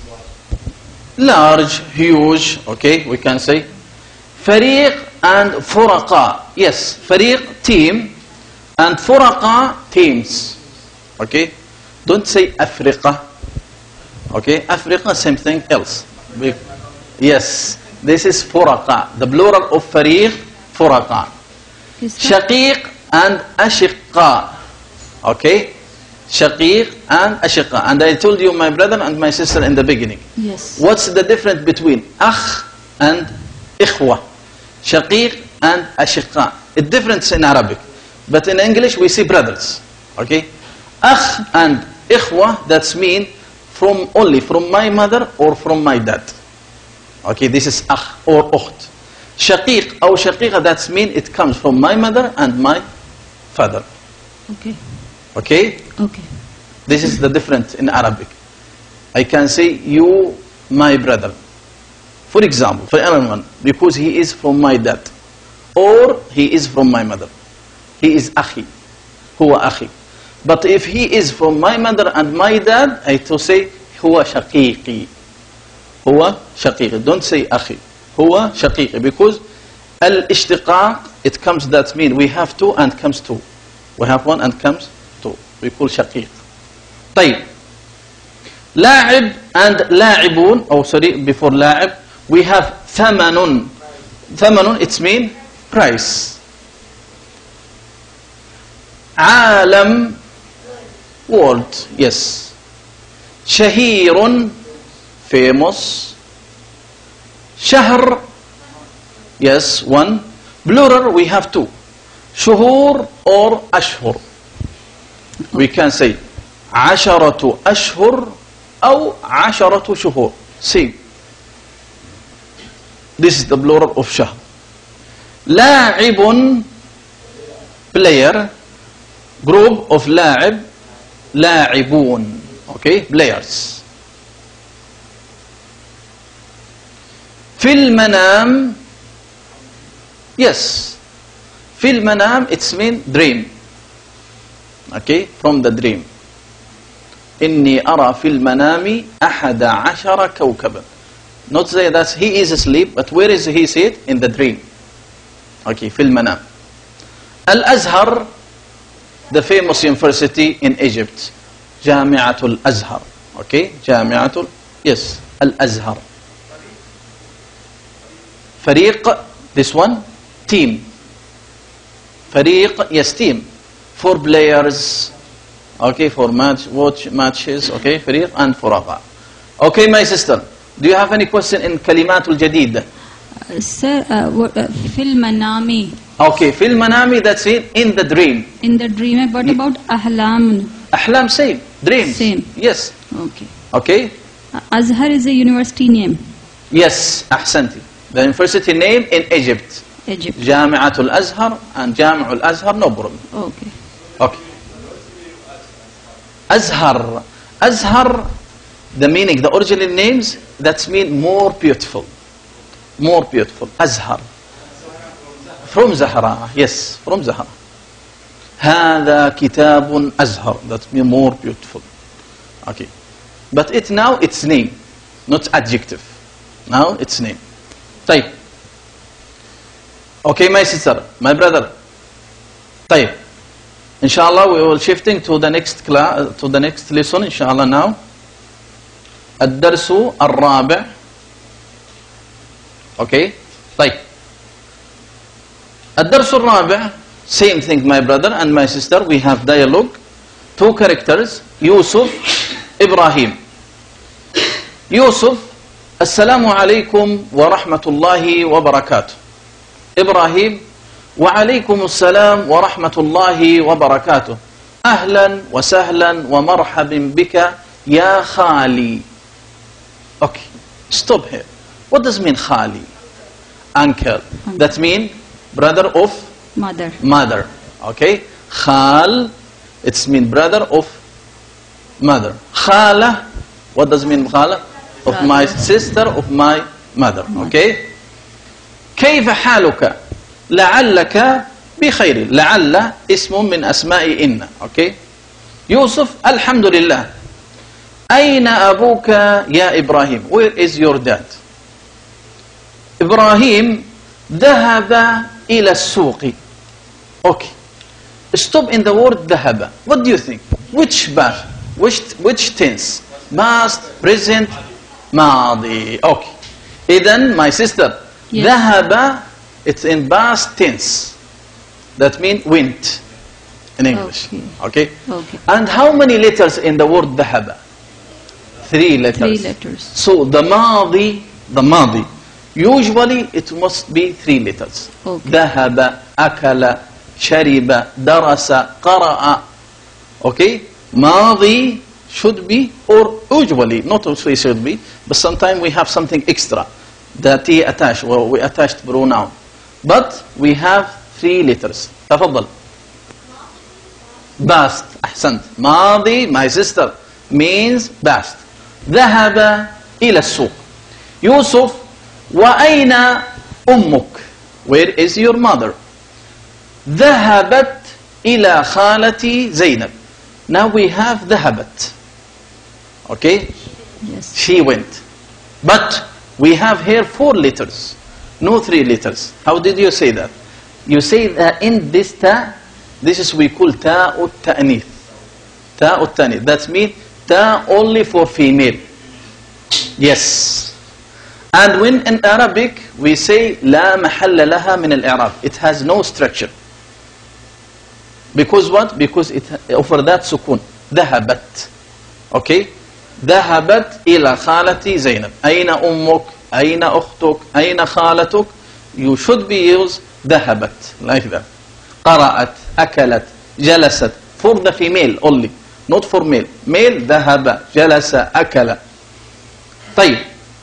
Large, huge. Okay, we can say. فريق and فرقاء. Yes, فريق, team. And فرقاء, teams. Okay. Don't say أفرقة. Okay, أفرقة, same thing else. Yes, this is فرقاء. The plural of فريق, فرقاء. شقيق and أشقاء. Okay. shaqiq and ashiqa. And I told you my brother and my sister in the beginning. Yes. What's the difference between akh and ikhwa? Shaqiq and ashiqa. It's different in Arabic. But in English we say brothers. Okay? Akh and ikhwa, that's mean only from my mother or from my dad. Okay, this is akh or ukht. Shaqiq or shaqiqa, that's mean it comes from my mother and my father. Okay. Okay? Okay. This is the difference in Arabic. I can say you, my brother. For example, for anyone, because he is from my dad or he is from my mother. He is akhi. Huwa akhi. But if he is from my mother and my dad, I to say huwa shaqiqi. Huwa shaqiqi. Don't say akhi. Huwa shaqiqi. Because al-ishtiqaq, it comes, that mean we have two and comes two. We have one and comes two. We call shaqiq. طيب. لاعب and لاعبون, oh sorry, before لاعب, we have ثمن. ثمن, it's mean price. عالم, world, yes. شهير, famous. شهر, yes, one. Plural, we have two. شهور or أشهر. We can say عشرة أشهر أو عشرة شهور. See, this is the plural of شهر. لاعب, player. Group of لاعب, لاعبون. Okay, players. في المنام, yes. في المنام, it's mean dream. Okay, from the dream. إني أرى في المنام أحد عشر كوكبا. Not say that he is asleep, but where is he see it? In the dream. Okay, في المنام. الأزهر, the famous university in Egypt. جامعة الأزهر. Okay, جامعة yes, الأزهر. فريق, this one, team. فريق, yes, team. 4 players, okay, for matches, okay, فريق and فرقة. Okay, my sister, do you have any question in كلمات الجديدة? Sir, في المنام. Okay, في المنام, that's it, in the dream. In the dream, what about أحلام? أحلام, same, dreams. Same. Yes. Okay. Okay. Azhar is a university name. Yes, أحسنتي. The university name in Egypt. Egypt. جامعة الأزهر and جامع الأزهر, no problem. Okay. Okay. Azhar. Azhar, the meaning, the original names, that's mean more beautiful. More beautiful. Azhar. From Zahra. Yes, from Zahra. هذا كتاب أزهر. That means more beautiful. Okay. But it now, it's name, not adjective. Now it's name. طيب. Okay, my sister, my brother. طيب. Inshallah, we will shifting to the next class, to the next lesson. Inshallah now. الدرس الرابع. Okay. طيب. الدرس الرابع. Same thing, my brother and my sister. We have dialogue. 2 characters. Yusuf, Ibrahim. Yusuf. السلام عليكم ورحمة الله وبركاته. إبراهيم. وعليكم السلام ورحمة الله وبركاته. أهلا وسهلا ومرحبا بك يا خالي. Okay, stop here. What does mean khali? Uncle. That mean brother of Mother. mother. Okay, khal, it's mean brother of mother. Khala, what does mean khala? Of my sister, of my mother. Okay. كيف حالك؟ لعلك بخير. لعل اسم من أسماء إن. Okay. يوسف الحمد لله. أين أبوك يا إبراهيم? Where is your dad? إبراهيم ذهب إلى السوق. Okay. Stop in the word ذهب. What do you think? Which past? Which tense? Past, present, ماضي. Okay. إذن my sister. Yes. ذهب, it's in past tense. That means went. in English. Okay. Okay? Okay. And how many letters in the word ذهب? 3 letters. 3 letters. So the ماضي, usually it must be 3 letters. Okay. ذهب, أكل, شرب, درس, قرأ. Okay? ماضي should be, or usually, not always should be, but sometimes we have something extra. The T attached, or we attached pronoun. But we have 3 letters. تفضل. Past. أحسنت. ماضي, my sister, means past. ذهب إلى السوق. يوسف, وأين أمك? Where is your mother? ذهبت إلى خالتي زينب. Now we have ذهبت. Okay? Yes. She went. But we have here 4 letters. No 3 letters. How did you say that? You say that in this ta, this is we call تاء التأنيث. تاء التأنيث. That means ta only for female. Yes. And when in Arabic we say لا محل لها من الإعراب. It has no structure. Because what? Because it over that sukun. ذهبت. Okay? ذهبت إلى خالتي زينب. أين أمك? أين أختك؟ أين خالتك? You should be used ذهبت. Like that. قرأت. أكلت. جلست. For the female only. Not for male. Male ذهب. جلس. أكل. طيب.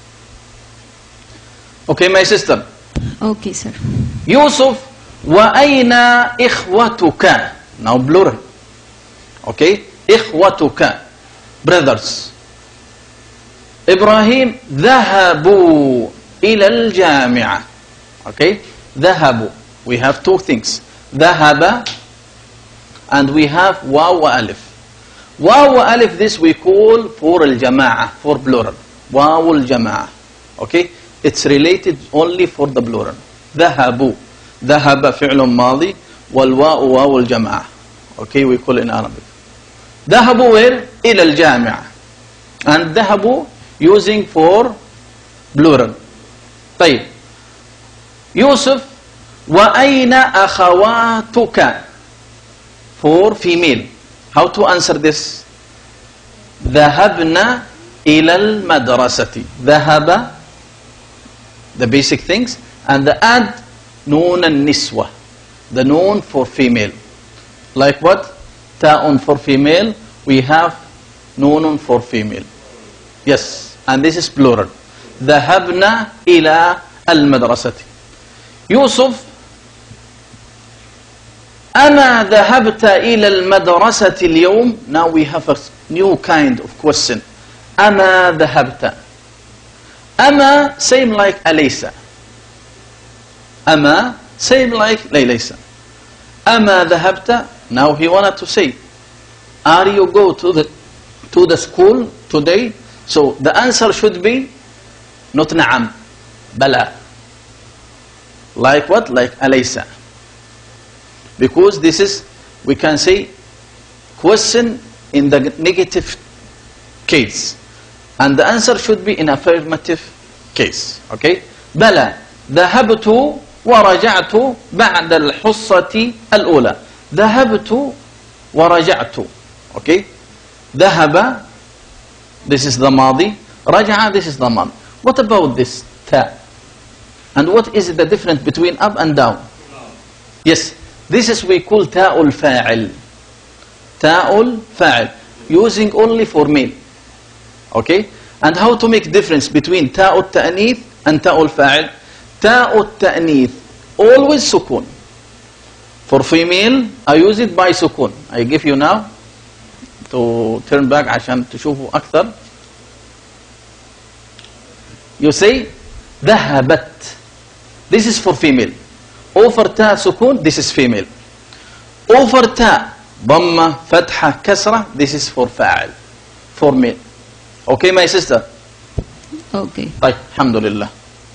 Okay, my sister. Okay, sir. يوسف وأين إخوتك? Now plural. Okay? إخوتك. Brothers. إبراهيم ذهبوا إلى الجامعة. Okay? ذهبوا. We have 2 things. ذهب and we have واو وألف. واو وألف, this we call for الجماعة, for plural. واو الجماعة. Okay? It's related only for the plural. ذهبوا. ذهب فعل ماضي والواو واو الجماعة. Okay, we call it in Arabic. ذهبوا where? إلى الجامعة. And ذهبوا using for plural. طيب. يوسف وأين أخواتك? For female. How to answer this? ذهبنا إلى المدرسة. ذهب, the basic things, and the add نون النسوة, the noun for female. Like what? تاء for female, we have نون for female. Yes, and this is plural. ذهبنا إلى المدرسة. يوسف أما ذهبت إلى المدرسة اليوم? Now we have a new kind of question. أما ذهبت. أما same like أليس. أما same like ليس. أما ذهبت. Now he wanted to say, are you go to the school today? So the answer should be not نعم, بلى. Like what? Like أليس. Because this is, we can say, question in the negative case. And the answer should be in affirmative case. Okay? بلى. ذهبت ورجعت بعد الحصة الأولى. ذهبت ورجعت. Okay? ذهب, this is the ماضي. رجع, this is the ماضي. What about this تا? And what is the difference between up and down? Yes, this is we call تاء الفاعل. تاء الفاعل. Using only for male. Okay? And how to make difference between تاء التأنيث and تاء الفاعل? تاء التأنيث always سكون. For female, I use it by سكون. I give you now to turn back عشان تشوفوا أكثر. You say ذهبت. This is for female. Over تاء سكون, this is female. Over تاء ضمة فتحة كسرة, this is for فاعل. For male. Okay, my sister? Okay. طيب, الحمد لله.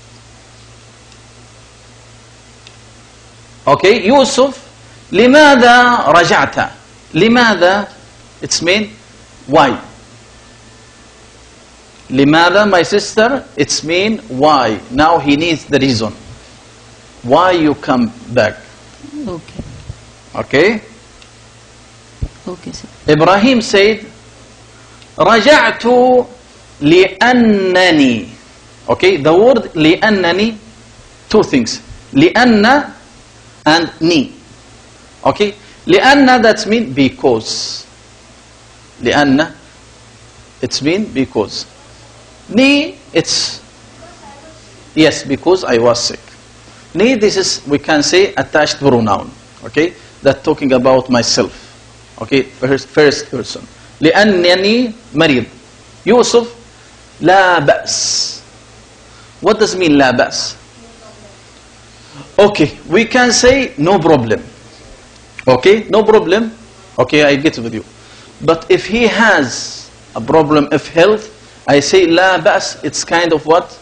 Okay, يوسف لماذا رجعت? لماذا? It's mean why. لماذا, my sister? It's mean why. Now he needs the reason. Why you come back? Okay. Okay? Okay, sir. Ibrahim said, رجعت لأنني. Okay, the word لأنني, two things. لأن and ni. Okay, لأن that means because. لأن it's mean because. Ni it's yes, because I was sick. Ni, this is, we can say, attached pronoun. Okay, that talking about myself. Okay, first person. لأنني مريض. Yusuf, لا بأس. What does mean لا بأس? Okay, we can say no problem. Okay, no problem. Okay, I get with you. But if he has a problem of health, I say لا بأس, it's kind of what?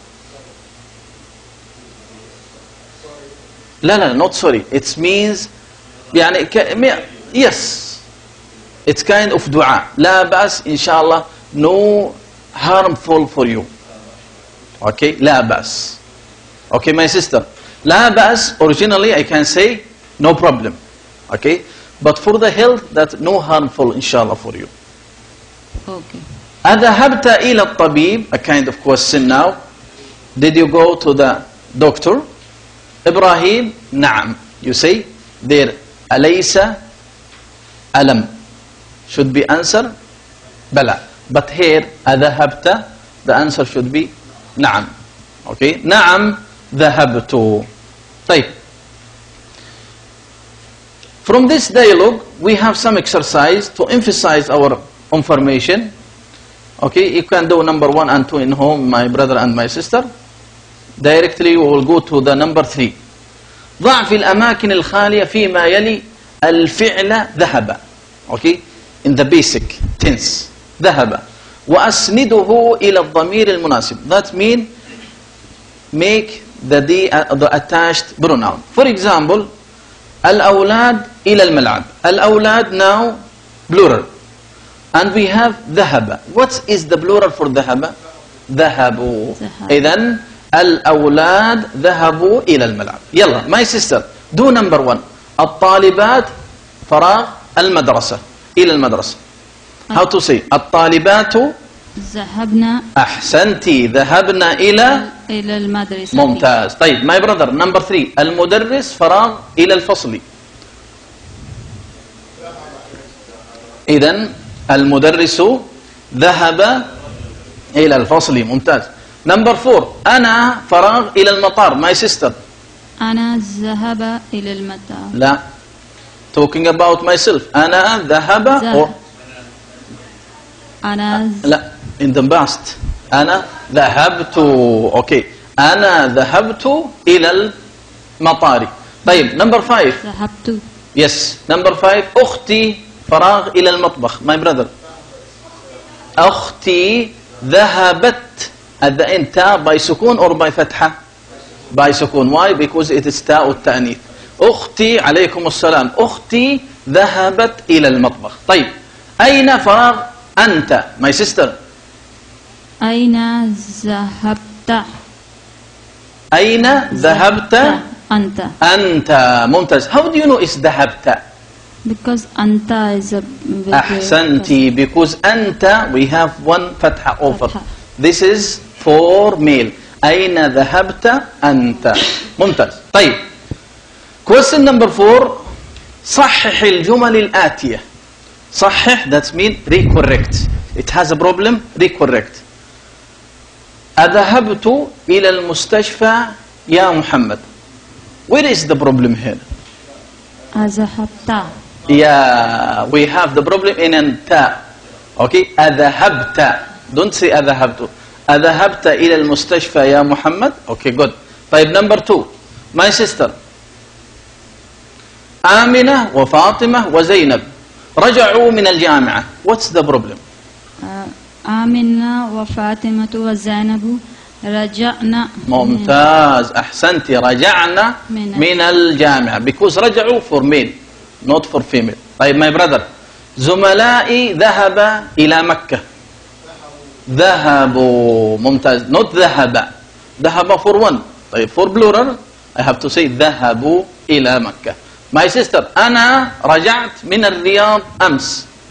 لا, not sorry. It means يعني yes. It's kind of dua. لا بأس, inshallah, no harmful for you. Okay, لا بأس. Okay, my sister. لا بأس, originally I can say no problem. Okay, but for the health, that no harmful, inshallah, for you. Okay. أذهبت إلى الطبيب, a kind of question now. Did you go to the doctor? Ibrahim, نعم. You say there, أليس ألم. Should be answer بلى. But here أذهبت, the answer should be نعم. Okay, نعم ذهبت. طيب. From this dialogue, we have some exercise to emphasize our information. Okay, you can do number 1 and 2 in home, my brother and my sister. Directly we will go to the number 3. ضع في الأماكن الخالية فيما يلي الفعل ذهب. Okay, in the basic tense. ذهب. وأسنده إلى الضمير المناسب. That means make the attached pronoun. For example, الأولاد إلى الملعب. الأولاد now plural. And we have ذهب. What is the plural for ذهب? ذهبوا. إذن الأولاد ذهبوا إلى الملعب. يلا, my sister, do number 1. الطالبات فراغ المدرسة. إلى المدرسة. How to say? الطالبات ذهبنا. أحسنتي, ذهبنا إلى المدرسة. ممتاز. طيب, my brother, number 3. المدرس فراغ إلى الفصل. إذن المدرس ذهب إلى الفصل. ممتاز. Number 4. أنا فراغ إلى المطار. My sister. أنا ذهب إلى المطار. لا. Talking about myself. أنا ذهب أنا لا. In the past. أنا ذهبت. Okay. أنا ذهبت إلى المطار. طيب, number 5. ذهبت. Yes. Number 5. أختي فراغ إلى المطبخ. My brother. أختي ذهبت. At the end, تا by سكون or by فتحة? By سكون. Why? Because it is تاء التأنيث. أختي, عليكم السلام. أختي ذهبت إلى المطبخ. طيب, أين فراغ أنت? My sister. أين ذهبت؟ أين ذهبت؟ أنت. أنت. ممتاز. How do you know it's ذهبت? Because أنت is a أحسنتي. Because أنت, we have one فتحة over. This is for male. أين ذهبت أنت. ممتاز. طيب, question number 4. صحح الجمل الآتية. صحح, that means recorrect. It has a problem, recorrect. أذهبت إلى المستشفى يا محمد. Where is the problem here? أذهبت. Yeah, we have the problem in أنت. Okay, أذهبت. Don't say أذهبت. أذهبت إلى المستشفى يا محمد. Okay, good. طيب, number 2. My sister. آمنة وفاطمة وزينب رجعوا من الجامعة. What's the problem? آمنة وفاطمة وزينب رجعنا. ممتاز. أحسنتي. رجعنا من الجامعة. Because رجعوا for male, not for female. طيب, my brother. زملائي ذهب إلى مكة. ذهبوا. ممتاز. Not ذهب. ذهب for one. طيب, for plural I have to say ذهبوا إلى مكة. My sister. أنا رجعت من الرياض أمس.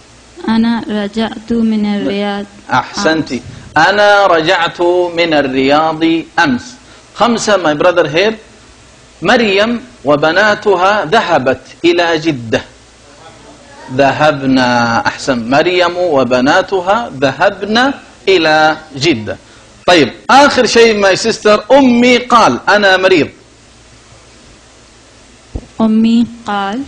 أنا رجعت من الرياض. أحسنتي. أنا رجعت من الرياض أمس. 5 my brother here. مريم وبناتها ذهبت إلى جدة. ذهبنا. أحسن. مريم وبناتها ذهبنا إلى جدة. طيب آخر شيء my sister. أمي قال أنا مريض. أمي قال.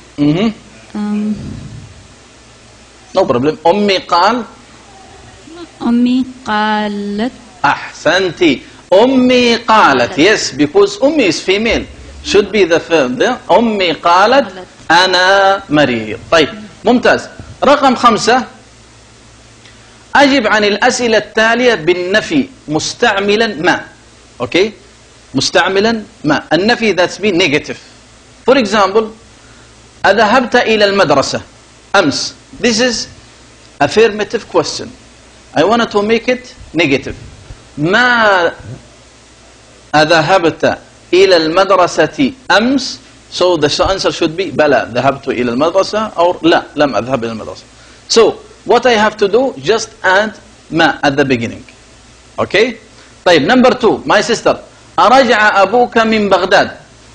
No problem. أمي قال. أمي قالت. أحسنتي. أمي قالت. Yes, because أمي is female. Should be the verb there. أمي قالت أنا مريض. طيب ممتاز. رقم 5. أجب عن الأسئلة التالية بالنفي مستعملا ما. Okay. مستعملا ما. النفي that's be negative. For example, أذهبت إلى المدرسة أمس. This is affirmative question. I wanted to make it negative. ما أذهبت إلى المدرسة أمس. So the answer should be بلى ذهبت إلى المدرسة or لا لم أذهب إلى المدرسة. So what I have to do, just add ما at the beginning. Okay. طيب number 2 my sister. أرجع أبوك من بغداد.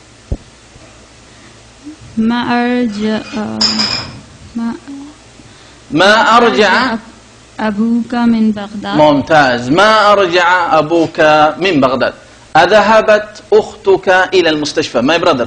ما أرجع أبوك من بغداد. ممتاز. ما أرجع أبوك من بغداد. أذهبت أختك إلى المستشفى my brother.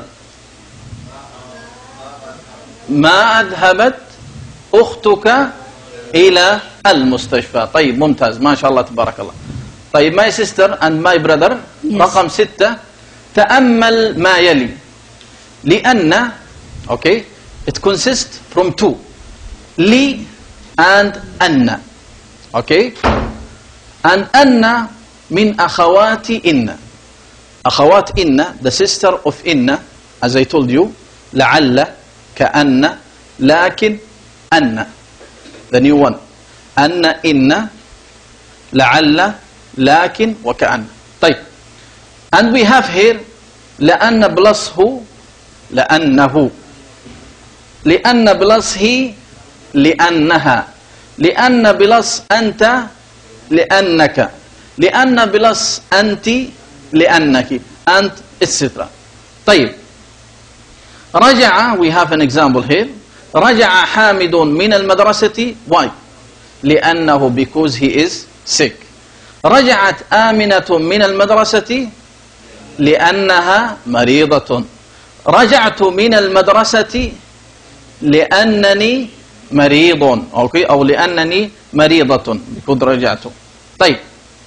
ما أذهبت أختك إلى المستشفى. طيب ممتاز ما شاء الله تبارك الله. طيب my sister and my brother. Yes. رقم 6. تأمل ما يلي. لأن okay it consists from 2 لي and أن. okay and أن من أخوات إن. أخوات إن the sister of إن as I told you. لعل كأن لكن أن the new one. أن إن لعل لكن وكأن. طيب and we have here لأن plus هو لأنه. لأن بلس هي لأنها. لأن بلس أنت لأنك. لأن بلس أنت لأنك and etc. طيب رجع we have an example here. رجع حامد من المدرسة. why؟ لأنه because he is sick. رجعت آمنة من المدرسة لأنها مريضة. رجعت من المدرسة لأنني مريض. أوكي أو لأنني مريضة because رجعت. طيب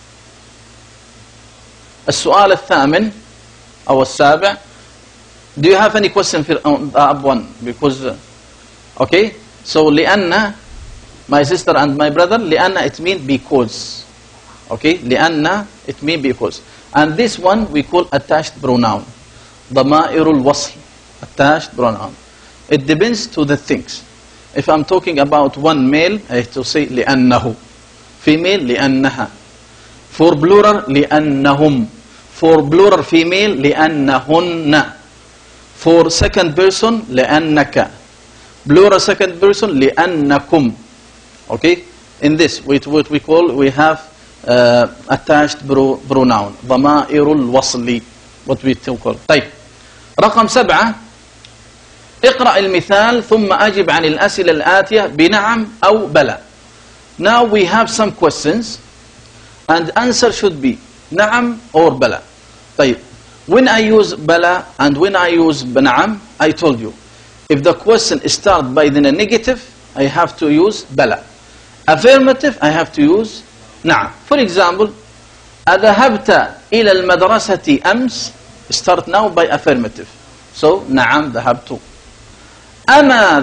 السؤال الثامن أو السابع. Do you have any question for up one? Because okay so لأن my sister and my brother. لأن it means because. Okay لأن it means because. And this one we call attached pronoun. ضمائر الوصل. attached pronoun. It depends to the things. If I'm talking about one male, I have to say لأنه. Female لأنها. For plural لأنهم. For plural female لأنهن. For second person لأنك. Plural second person لأنكم. Okay? In this, what we call, we have attached pronoun. ضمائر الوصل. What we call. طيب. رقم 7. اقرأ المثال ثم أجب عن الأسئلة الآتية بنعم أو بلى. Now we have some questions and answer should be نعم or بلى. طيب. When I use بلى and when I use بنعم, I told you if the question starts by the negative, I have to use بلى. Affirmative, I have to use نعم. For example, أذهبت إلى المدرسة أمس. Start now by affirmative. So نعم ذهبت. أما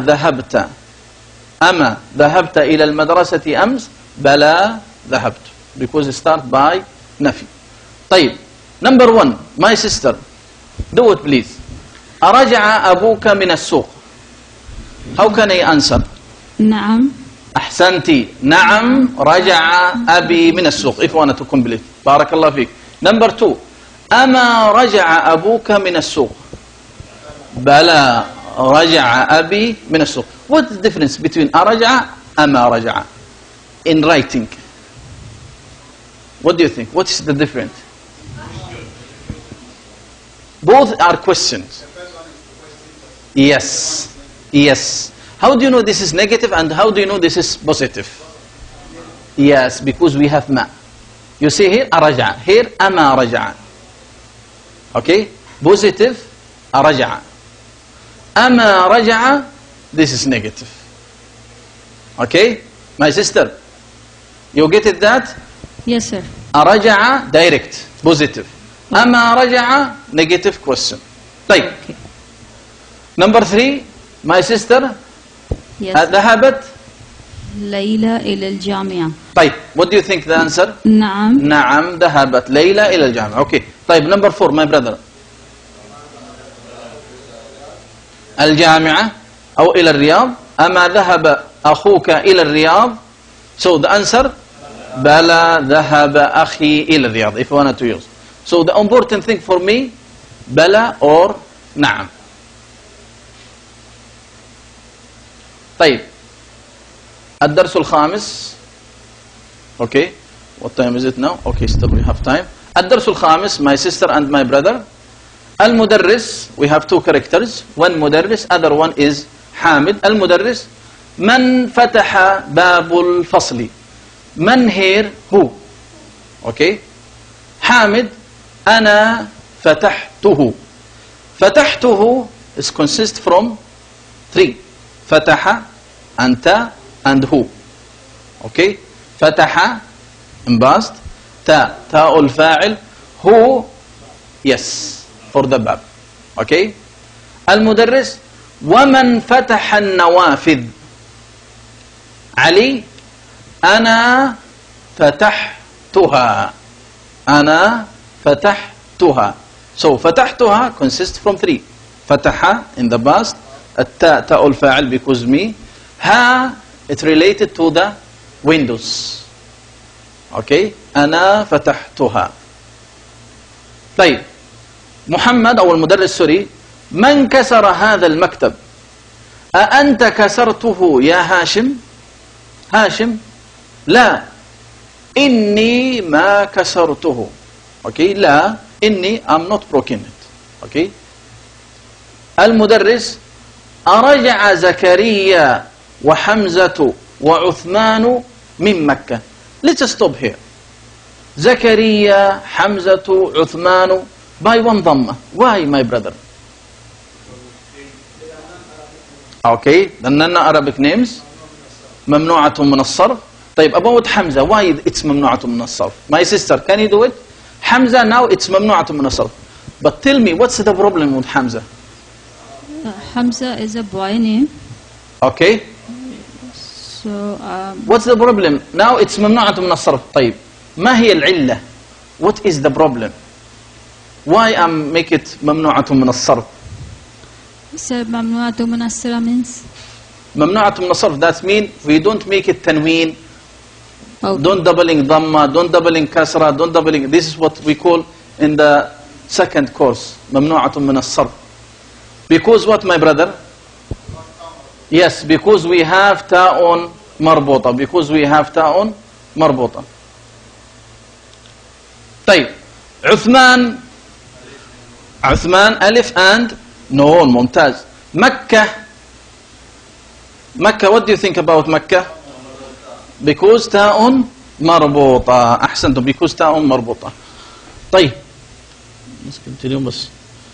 ذهبت إلى المدرسة أمس. بلى ذهبت. Because start by نفي. طيب number 1 my sister do it please. أرجع أبوك من السوق. How can I answer? نعم. أحسنتي. نعم رجع أبي من السوق. If you want to complete. بارك الله فيك. number 2 أما رجع أبوك من السوق. بلى رجع أبي من السوق. What is the difference between أرجع أما رجع. In writing, what do you think? What is the difference? Both are questions. Yes. Yes. How do you know this is negative and how do you know this is positive? Yes, because we have ma. You see here, أرجع. Here, أما رجع. Okay? Positive, أرجع. أما رجع, this is negative. Okay? My sister, you get it that? Yes, sir. أرجع, direct, positive. أما رجع, negative question. طيب. Okay. Number 3, my sister, Yes. ذهبت. ليلى إلى الجامعة. طيب, what do you think the answer? نعم. نعم ذهبت ليلى إلى الجامعة. Okay. طيب, number 4, my brother. الجامعة أو إلى الرياض. أما ذهب أخوك إلى الرياض. So the answer, بلى ذهب أخي إلى الرياض, if you wanted to use. So the important thing for me, بلى or نعم. طيب, الدرس الخامس. Okay, what time is it now? Okay, still we have time. الدرس الخامس, my sister and my brother. المدرس, we have 2 characters. One مدرس, other one is حامد. المدرس, من فتح باب الفصل. من here, who. Okay. حامد, أنا فتحته. فتحته is consist from 3. فتح, أنت, and who. Okay. فتح, in past. تاء الفاعل. who, yes, for the bab. Okay. المدرس, ومن فتح النوافذ. علي, أنا فتحتها. أنا فتحتها. So فتحتها consists from 3. فتح in the past. التاء تاء الفاعل because me. ها it related to the windows. Okay. أنا فتحتها. طيب, محمد أو المدرس سوري, من كسر هذا المكتب؟ أأنت كسرته يا هاشم؟ هاشم, لا, إني ما كسرته. Okay, لا, إني, I'm not broken it. Okay. المدرس, أرجع زكريا وحمزة وعثمان من مكة. Let's stop here. زكريا, حمزة, عثمان, by one ضمة. Why, my brother? Okay, the non-Arabic names ممنوعة من الصرف. طيب, about حمزة, why it's ممنوعة من الصرف? My sister, can you do it? حمزة, now it's ممنوعة من الصرف. But tell me, what's the problem with حمزة? Hamza is a boy name. Okay. So, What's the problem? Now it's ممنوعة من الصرف. طيب, ما هي العلة? What is the problem? Why I'm make it ممنوعة من الصرف? sir, ممنوعة من الصرف means? ممنوعة من الصرف, that means we don't make it تنوين. Okay. Don't doubling ضمة, don't doubling كسرة, don't doubling. This is what we call in the second course, ممنوعة من الصرف. Because what, my brother? Yes, because we have تاء مربوطة. Because we have تاء مربوطة. طيب, عثمان, عثمان ألف and نون. ممتاز. مكة, مكة, what do you think about مكة? Because تاء مربوطة. أحسنتم, because تاء مربوطة. طيب, مسكت اليوم بس.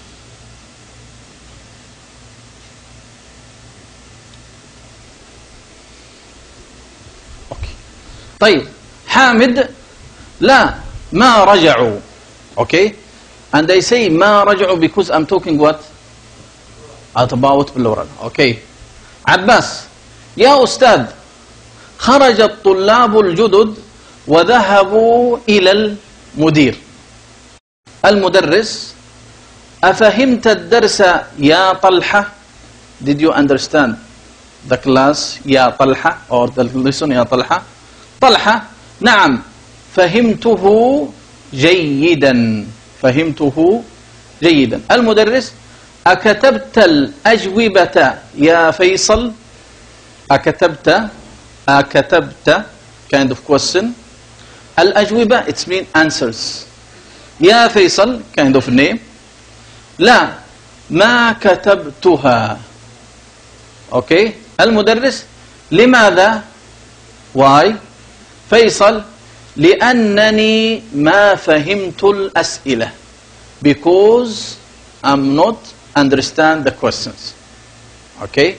طيب, حامد, لا, ما رجعوا. Okay. And I say ما رجعوا because I'm talking what? About plural. Okay. عباس, يا أستاذ, خرج الطلاب الجدد وذهبوا إلى المدير. المدرس, أفهمت الدرس يا طلحة? Did you understand the class يا طلحة or the lesson يا طلحة? طلحة, نعم, فهمته جيدا. فهمته جيدا. المدرس, أكتبت الأجوبة يا فيصل؟ أكتبت أكتبت kind of question. الأجوبة it's mean answers. يا فيصل kind of name. لا ما كتبتها. Okay. المدرس لماذا why. فيصل لأنني ما فهمت الأسئلة because I'm not understand the questions. Okay.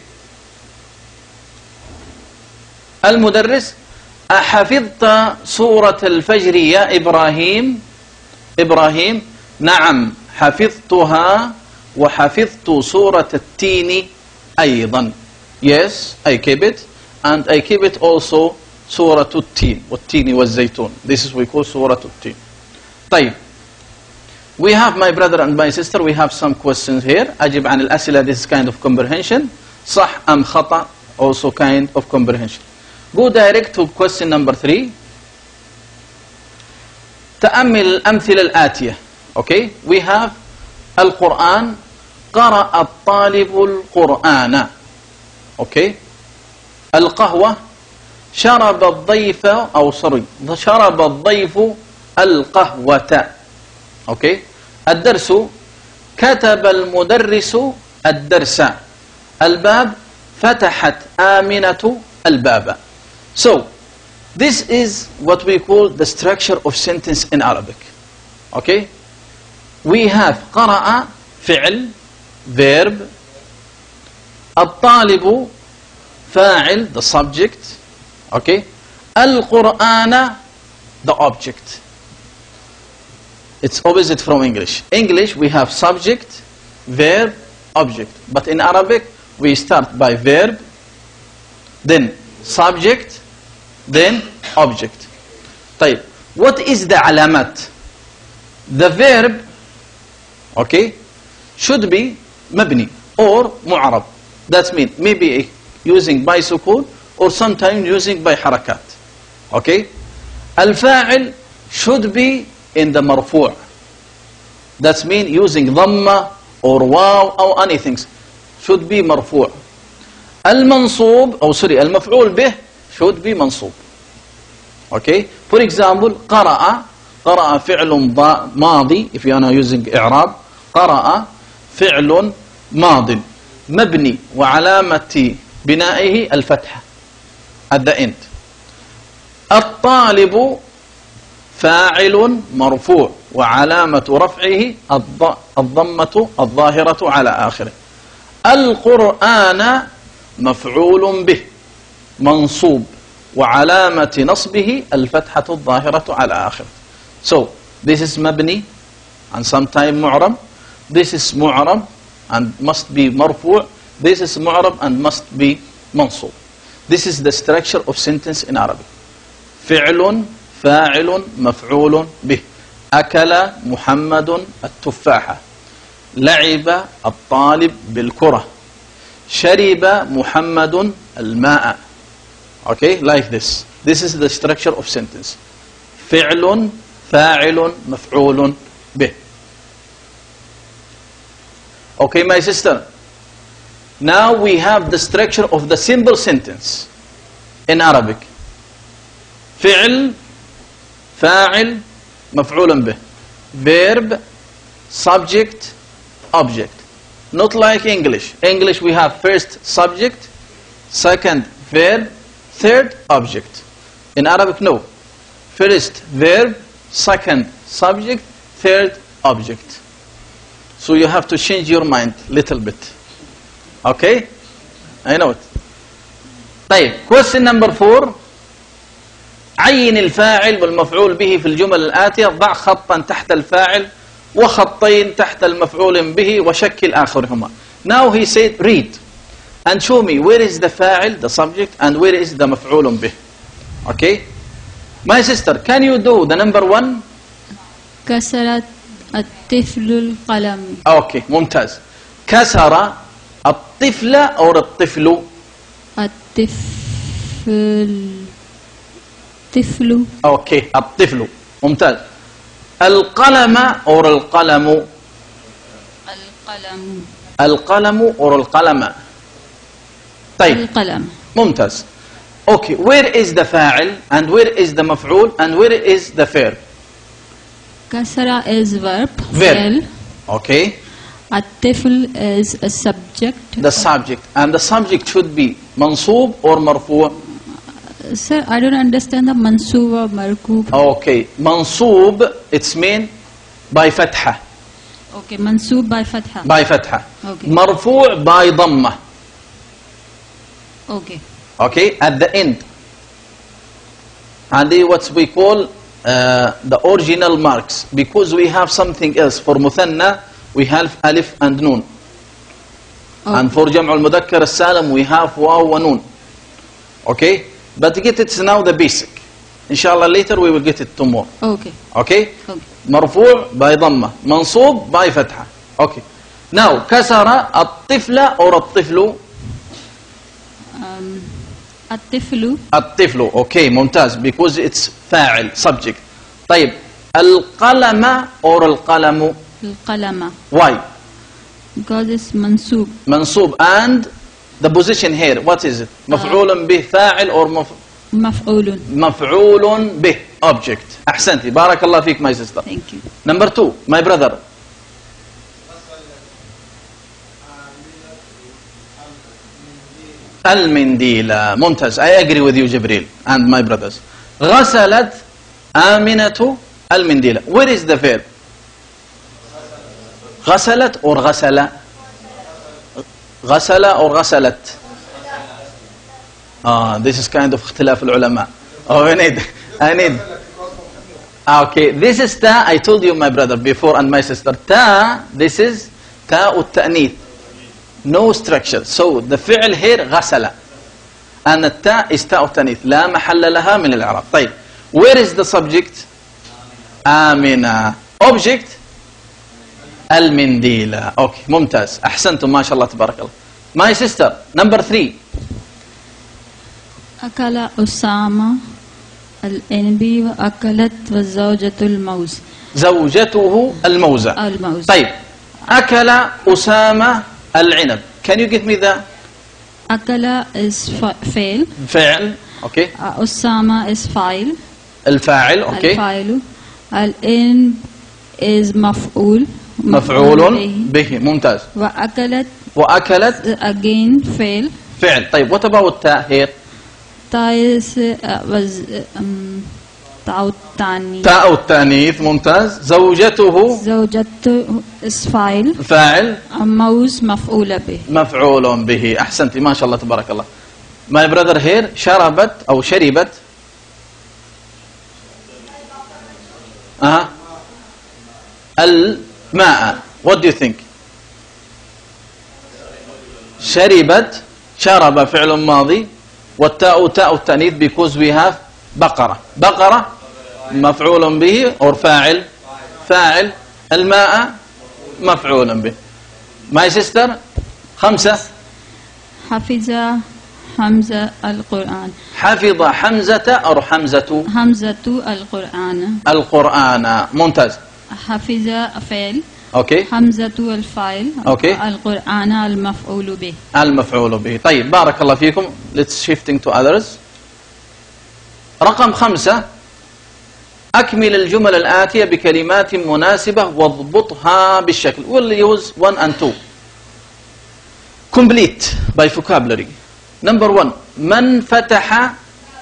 المدرس أحفظت سورة الفجر يا إبراهيم. إبراهيم نعم حفظتها وحفظت سورة التين أيضا. Yes, I keep it and I keep it also سورة التين والتين والزيتون. This is we call سورة التين. طيب. We have my brother and my sister, we have some questions here. أجب عن الأسئلة, this is kind of comprehension. صح أم خطأ, also kind of comprehension. Go direct to question number 3. تأمل الأمثلة الآتية. Okay, we have القرآن. قرأ الطالب القرآن. Okay. القهوة. شرب الضيف أو sorry شرب الضيف القهوة. Okay. الدرس. كتب المدرس الدرس. الباب. فتحت آمنة الباب. So, this is what we call the structure of sentence in Arabic. Okay? We have قرأ فعل verb. الطالب فاعل the subject. Okay? القرآن the object. It's opposite from English. English we have subject, verb, object. But in Arabic we start by verb, then subject, then object. طيب, what is the علامات? The verb, okay, should be مبني or معرب. That means maybe using by سكون or sometimes using by حركات. Okay? الفاعل should be in the مرفوع. That means using ضمة or واو or anything. Should be مرفوع. المنصوب أو sorry المفعول به should be منصوب. Okay? For example, قرأ. قرأ فعل ماضي. If you are using إعراب. قرأ فعل ماض مبني وعلامة بنائه الفتحة at the end. الطالب فاعل مرفوع وعلامة رفعه الضمة الظاهرة على آخره. القرآن مفعول به منصوب وعلامة نصبه الفتحة الظاهرة على آخره. So, this is مبني and sometimes معرب. This is معرب and must be مرفوع. This is معرب and must be منصوب. This is the structure of sentence in Arabic. فعل فاعل مفعول به. أكل محمد التفاحة. لعب الطالب بالكرة. شرب محمد الماء. Okay, like this. This is the structure of sentence. فعل فاعل مفعول به. Okay, my sister. Now we have the structure of the simple sentence in Arabic. فعل فاعل مفعول به. Verb, subject, object. Not like English. English we have first subject, second verb, third object. In Arabic no. First verb, second subject, third object. So you have to change your mind little bit. Okay? I know it. طيب, question number 4. عين الفاعل والمفعول به في الجمل الآتية. ضع خطا تحت الفاعل وخطين تحت المفعول به وشكل آخرهما. Now he said read and show me where is the فاعل, the subject, and where is the مفعول به. Okay? My sister, can you do the number 1? كسرت الطفل القلم. Okay, ممتاز. كسر الطفل أو الطفل؟ الطفل. Okay, الطفل. ممتاز. القلم أو القلم؟ القلم. القلم أو القلم؟ طيب. القلم. ممتاز. Okay, where is the fa'il and where is the maf'ul and where is the verb? Kasra is verb. Verb. Fi'l. Okay, At-tifl is a subject. the subject, and the subject should be mansoob or marfu'. Sir, I don't understand the mansoob or markoob. Okay, mansoob, it's mean by fatha, Okay, mansoob by fatha. by fatha. Okay. Marfu' by dhamma. Okay. Okay, at the end. And they what we call the original marks, because we have something else. For muthanna we have alif and noon, and for jam' al-mudhakkar al-salim we have waw wa noon. Okay, but get it now the basic. Inshallah later we will get it tomorrow. Okay. Okay, Okay. مرفوع by dhamma, mansoob by fatha. Okay, now kasara at-tifla or at-tiflu. At-tiflu. الطفل okay ممتاز because it's فاعل subject. طيب القلم or القلم Al-qalama. why Because it's mansoob. منصوب and the position here what is it مفعول به فاعل or Maf'ulun. مفعول به object. أحسنتي بارك الله فيك my sister. Thank you. Number 2 my brother. المنديل ممتاز. I agree with you جبريل and my brothers. غسلت آمنة المنديل. Where is the verb? غسلت or غسل؟ غسل or غسلت؟ This is kind of اختلاف العلماء. Oh, I need. Okay, this is ta. I told you my brother before and my sister. Ta, this is ta التأنيث. No structure. So the فعل here غسل. And the ta is ta التأنيث. لا محل لها من الإعراب. طيب. Where is the subject? آمنة. Object? المنديلة. Okay, ممتاز. أحسنتم ما شاء الله تبارك الله. My sister, number 3. أكل أسامة الإنبي وأكلت والزوجة الموز. زوجته الموزة. الموز. طيب. أكل أسامة العنب. Can you give me the أكل is فعل. فعل. Okay. أسامة is فاعل. الفاعل. Okay. الفاعل. الإنب is مفعول. مفعول به. ممتاز. وأكلت وأكلت again فعل. فعل. طيب. What about التاء here? تايس was تاء التاني. تاء التأنيث. ممتاز. زوجته زوجته is فاعل. فاعل. موز مفعول به. مفعول به. أحسنتي ما شاء الله تبارك الله. My brother here شربت أو شربت الماء. What do you think? شربت. شرب فعل ماضي والتاء تاء التأنيث because we have بقرة. بقرة مفعول به or فاعل. فاعل. الماء مفعول به. My sister 5. حفظ حمزة القرآن. حفظ حمزة أو حمزة حمزة القرآن. القرآن. ممتاز. حفظ فعل. أوكي. حمزة الفاعل. أوكي. القرآن المفعول به. المفعول به. طيب بارك الله فيكم. Let's shifting to others. رقم 5. أكمل الجمل الآتية بكلمات مناسبة واضبطها بالشكل. We'll use 1 and 2. Complete by vocabulary. Number 1. من فتح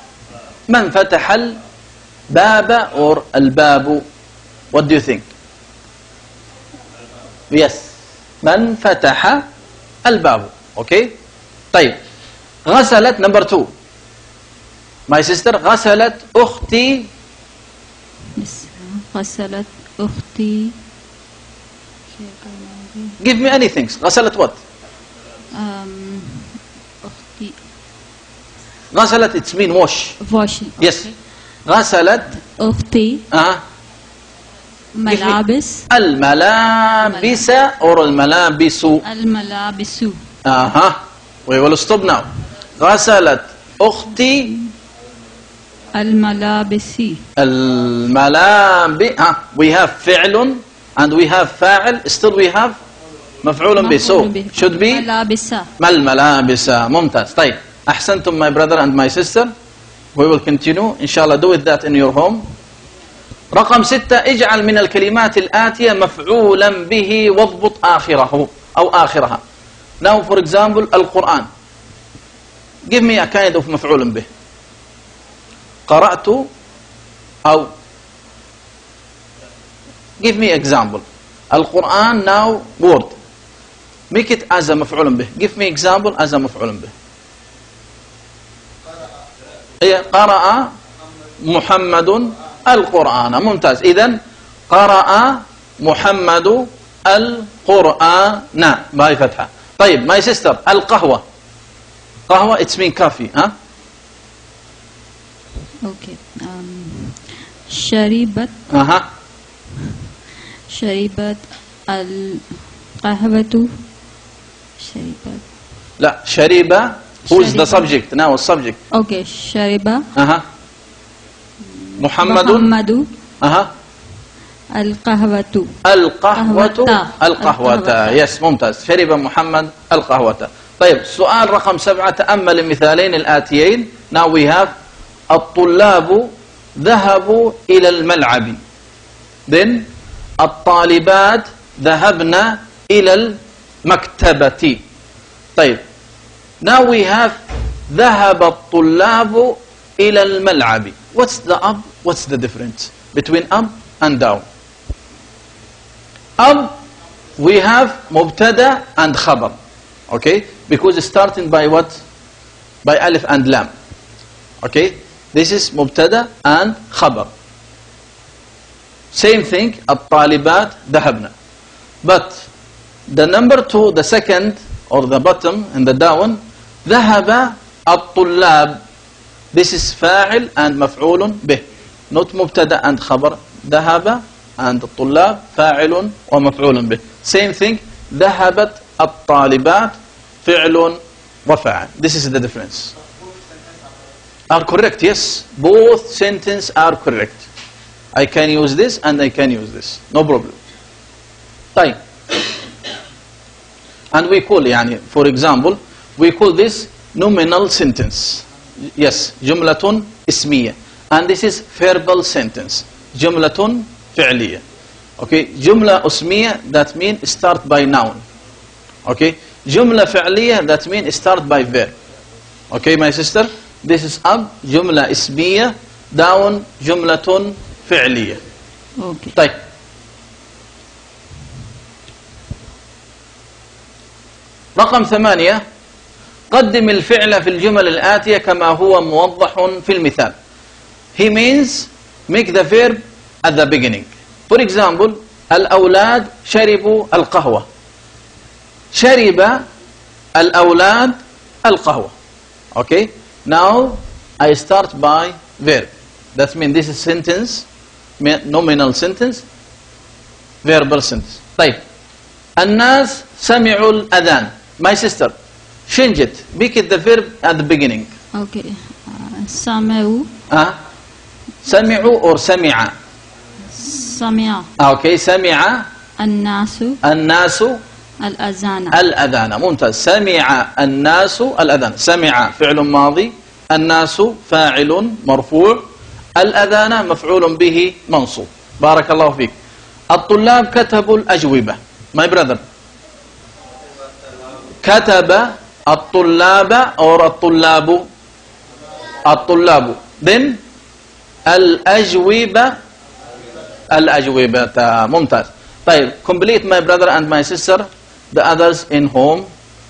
الباب or الباب. What do you think? Yes. من فتح الباب. Okay. طيب. غسلت number 2. My sister غسلت أختي. غسلت أختي. Give me anything. غسلت what? أختي. غسلت it's mean wash. washing. Yes. غسلت أختي. ملابس. الملابس or الملابس. الملابس. We will stop now. غسلت أختي الملابس. We have فعل and we have فاعل. Still we have مفعول به. So should be ملابس. ما الملابس. ممتاز. طيب أحسنتم my brother and my sister. We will continue. Inshallah, do with that in your home. رقم 6. اجعل من الكلمات الآتية مفعولا به واضبط آخره أو آخرها. Now for example, القرآن. Give me a kind of مفعول به. قرأت أو give me example. القرآن now word. Make it as a مفعول به. Give me example as a مفعول به. قرأ محمد القرآن. ممتاز. إذن قرأ محمد القرآن باي فتحة. طيب my sister القهوة. قهوة it's mean coffee. ها Okay. شربت شربت القهوة. شربت. لا شرب. Who is the subject? Now subject. Okay. شرب محمد القهوة. القهوة. Yes ممتاز. شرب محمد القهوة. طيب سؤال رقم 7. تأمل المثالين الآتيين. Now we have الطلاب ذهبوا إلى الملعب. Then الطالبات ذهبن إلى المكتبة. طيب now we have ذهب الطلاب إلى الملعب. What's the up? What's the difference between up and down? Up we have مبتدا and خبر. Okay, because it's starting by what? By alif and lam. Okay, this is مبتدا and خبر. Same thing, الطالبات ذهبنا. But the number 2, the second or the bottom and the down, ذهب الطلاب. This is فاعل and مفعول به. Not مبتدا and خبر. ذهب and الطلاب فاعل ومفعول به. Same thing, ذهبت الطالبات فعل وفاعل. This is the difference. Are correct, yes. Both sentences are correct. I can use this and I can use this. No problem. طيب. And we call يعني for example we call this nominal sentence. Yes, جملة اسمية. And this is verbal sentence. جملة فعلية. Okay, جملة اسمية that means start by noun. Okay, جملة فعلية that means start by verb. Okay, my sister, this is up جملة اسمية, down جملة فعلية. Okay. طيب. رقم 8. قدم الفعل في الجمل الآتية كما هو موضح في المثال. He means make the verb at the beginning. For example, الأولاد شربوا القهوة. شرب الأولاد القهوة. Okay. Now I start by verb. That means this is sentence, nominal sentence, verbal sentence. طيب. الناس سمعوا الأذان. My sister, change it. Make it the verb at the beginning. Okay. سمعوا. سمعوا or سمع. سمع. Okay. سمع. الناس. الناس. الأذان. الأذان. ممتاز. سمع الناس الأذان. سمع فعل ماضي. الناس فاعل مرفوع. الأذان مفعول به منصوب. بارك الله فيك. الطلاب كتبوا الأجوبة. My brother. كتب الطلاب or الطلاب. الطلاب. Then الأجوبة. الأجوبة. ممتاز. طيب complete my brother and my sister, the others in home.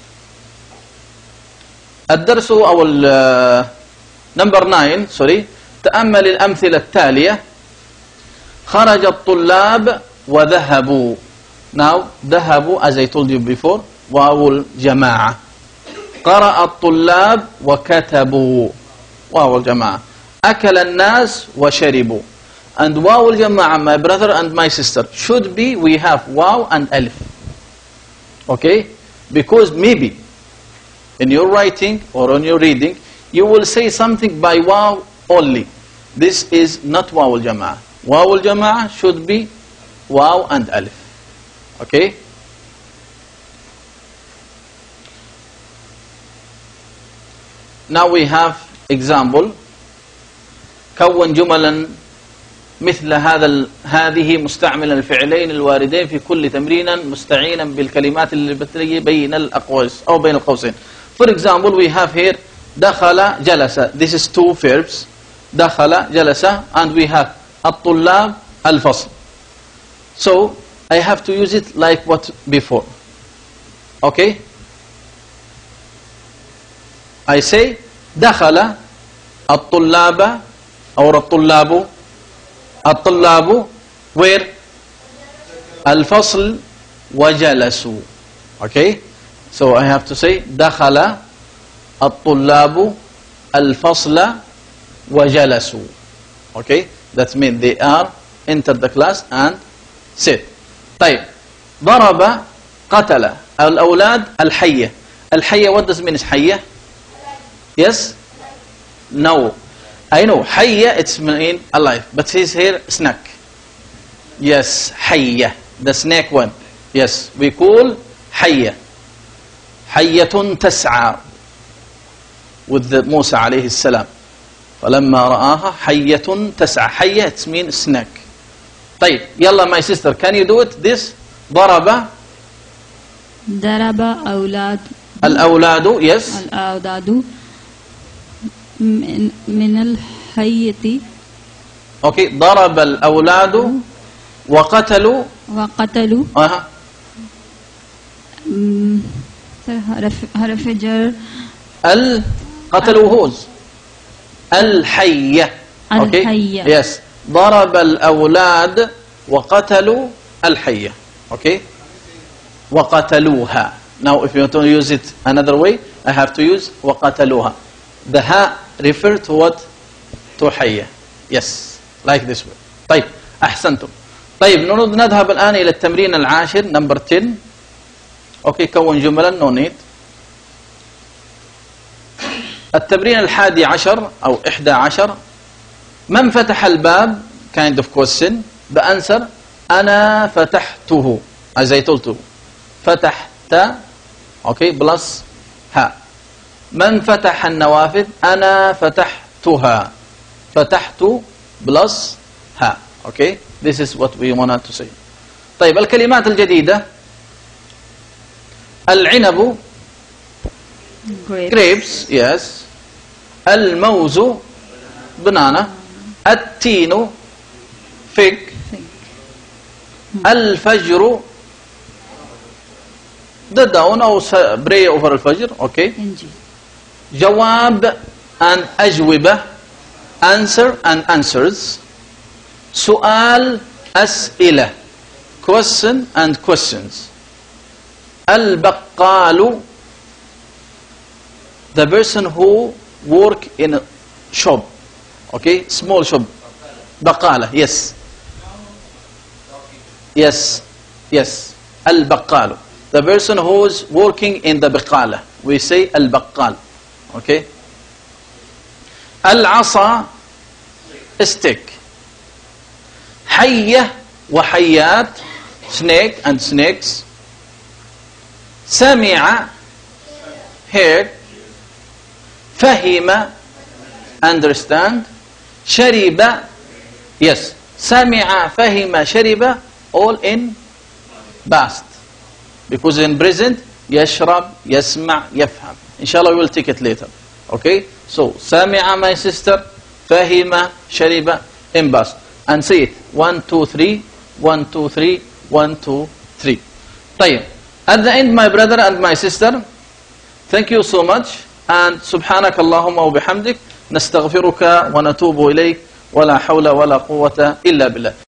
الدرس أو number 9 sorry. تأمل الأمثلة التالية. خرج الطلاب وذهبوا. Now ذهبوا as I told you before واو الجماعة. قرأ الطلاب وكتبوا واو الجماعة. أكل الناس وشربوا. And واو الجماعة my brother and my sister should be we have واو and alif. Okay, because maybe in your writing or on your reading you will say something by واو only. This is not واو الجماعة. واو الجماعة should be واو and alif. Okay. now we have example. كون جملا مثل هذه مستعملا الفعلين الواردين في كل تمرين مستعينا بالكلمات اللي بتلاقي بين الأقواس أو بين القوسين. For example, we have here دخل جلس. This is two verbs. دخل جلس, and we have الطلاب الفصل. So I have to use it like what before. Okay? I say دخل الطلاب أو الطلاب where الفصل وجلسوا. Okay? So I have to say دخل الطلاب الفصل وجلسوا. Okay? That means they are entered the class and sit. طيب. ضرب قتل الأولاد الحية. الحية, what does it mean is حية? Yes? No. I know حية it's mean alive, but he's here snake. Yes, حية, the snake one. Yes, we call حية. حية تسعى with the موسى عليه السلام. فلما رآها حية تسعى. حية it's mean snake. طيب يلا my sister, can you do it this? ضرب أولاد الأولاد. Yes. الأولاد من الحية. Okay, ضرب الأولاد وقتلوا حرف جر قتلوا هوز الحية. Okay. الحية. Yes. ضرب الأولاد وقتلوا الحية. Okay. وقتلوها. Now if you want to use it another way, I have to use وقتلوها. The ha refer to what? To حية. Yes. Like this way. طيب. أحسنتم. طيب نذهب الآن إلى التمرين العاشر number 10. Okay. كون جملا no need. التمرين الحادي عشر أو 11. من فتح الباب kind of question. The answer أنا فتحته. As I told you. فتحت. Okay. Plus ها. من فتح النوافذ أنا فتحتها. فتحت plus ها. Okay. This is what we wanted to say. طيب الكلمات الجديدة. العنب grapes. Yes. الموز banana. التين fig. الفجر the dawn أو pray over الفجر. Okay. جواب and أجوبة answer and answers. سؤال أسئلة question and questions. البقال the person who work in a shop. Okay, small shop. بقالة. Yes. Yes. Yes. البقال the person who is working in the بقالة. We say البقال. Okay. العصا stick. حية وحيات snake and snakes. سمع heard. فهم understand. شرب yes. سمع فهم شرب all in past because in present يشرب يسمع يفهم. Inshallah we will take it later. Okay. So سمع my sister فهم شرب in past and say it 1 2 3 1 2 3 1 2 3. طيب at the end my brother and my sister, thank you so much and سبحانك اللهم وبحمدك نستغفرك ونتوب إليك ولا حول ولا قوة إلا بالله.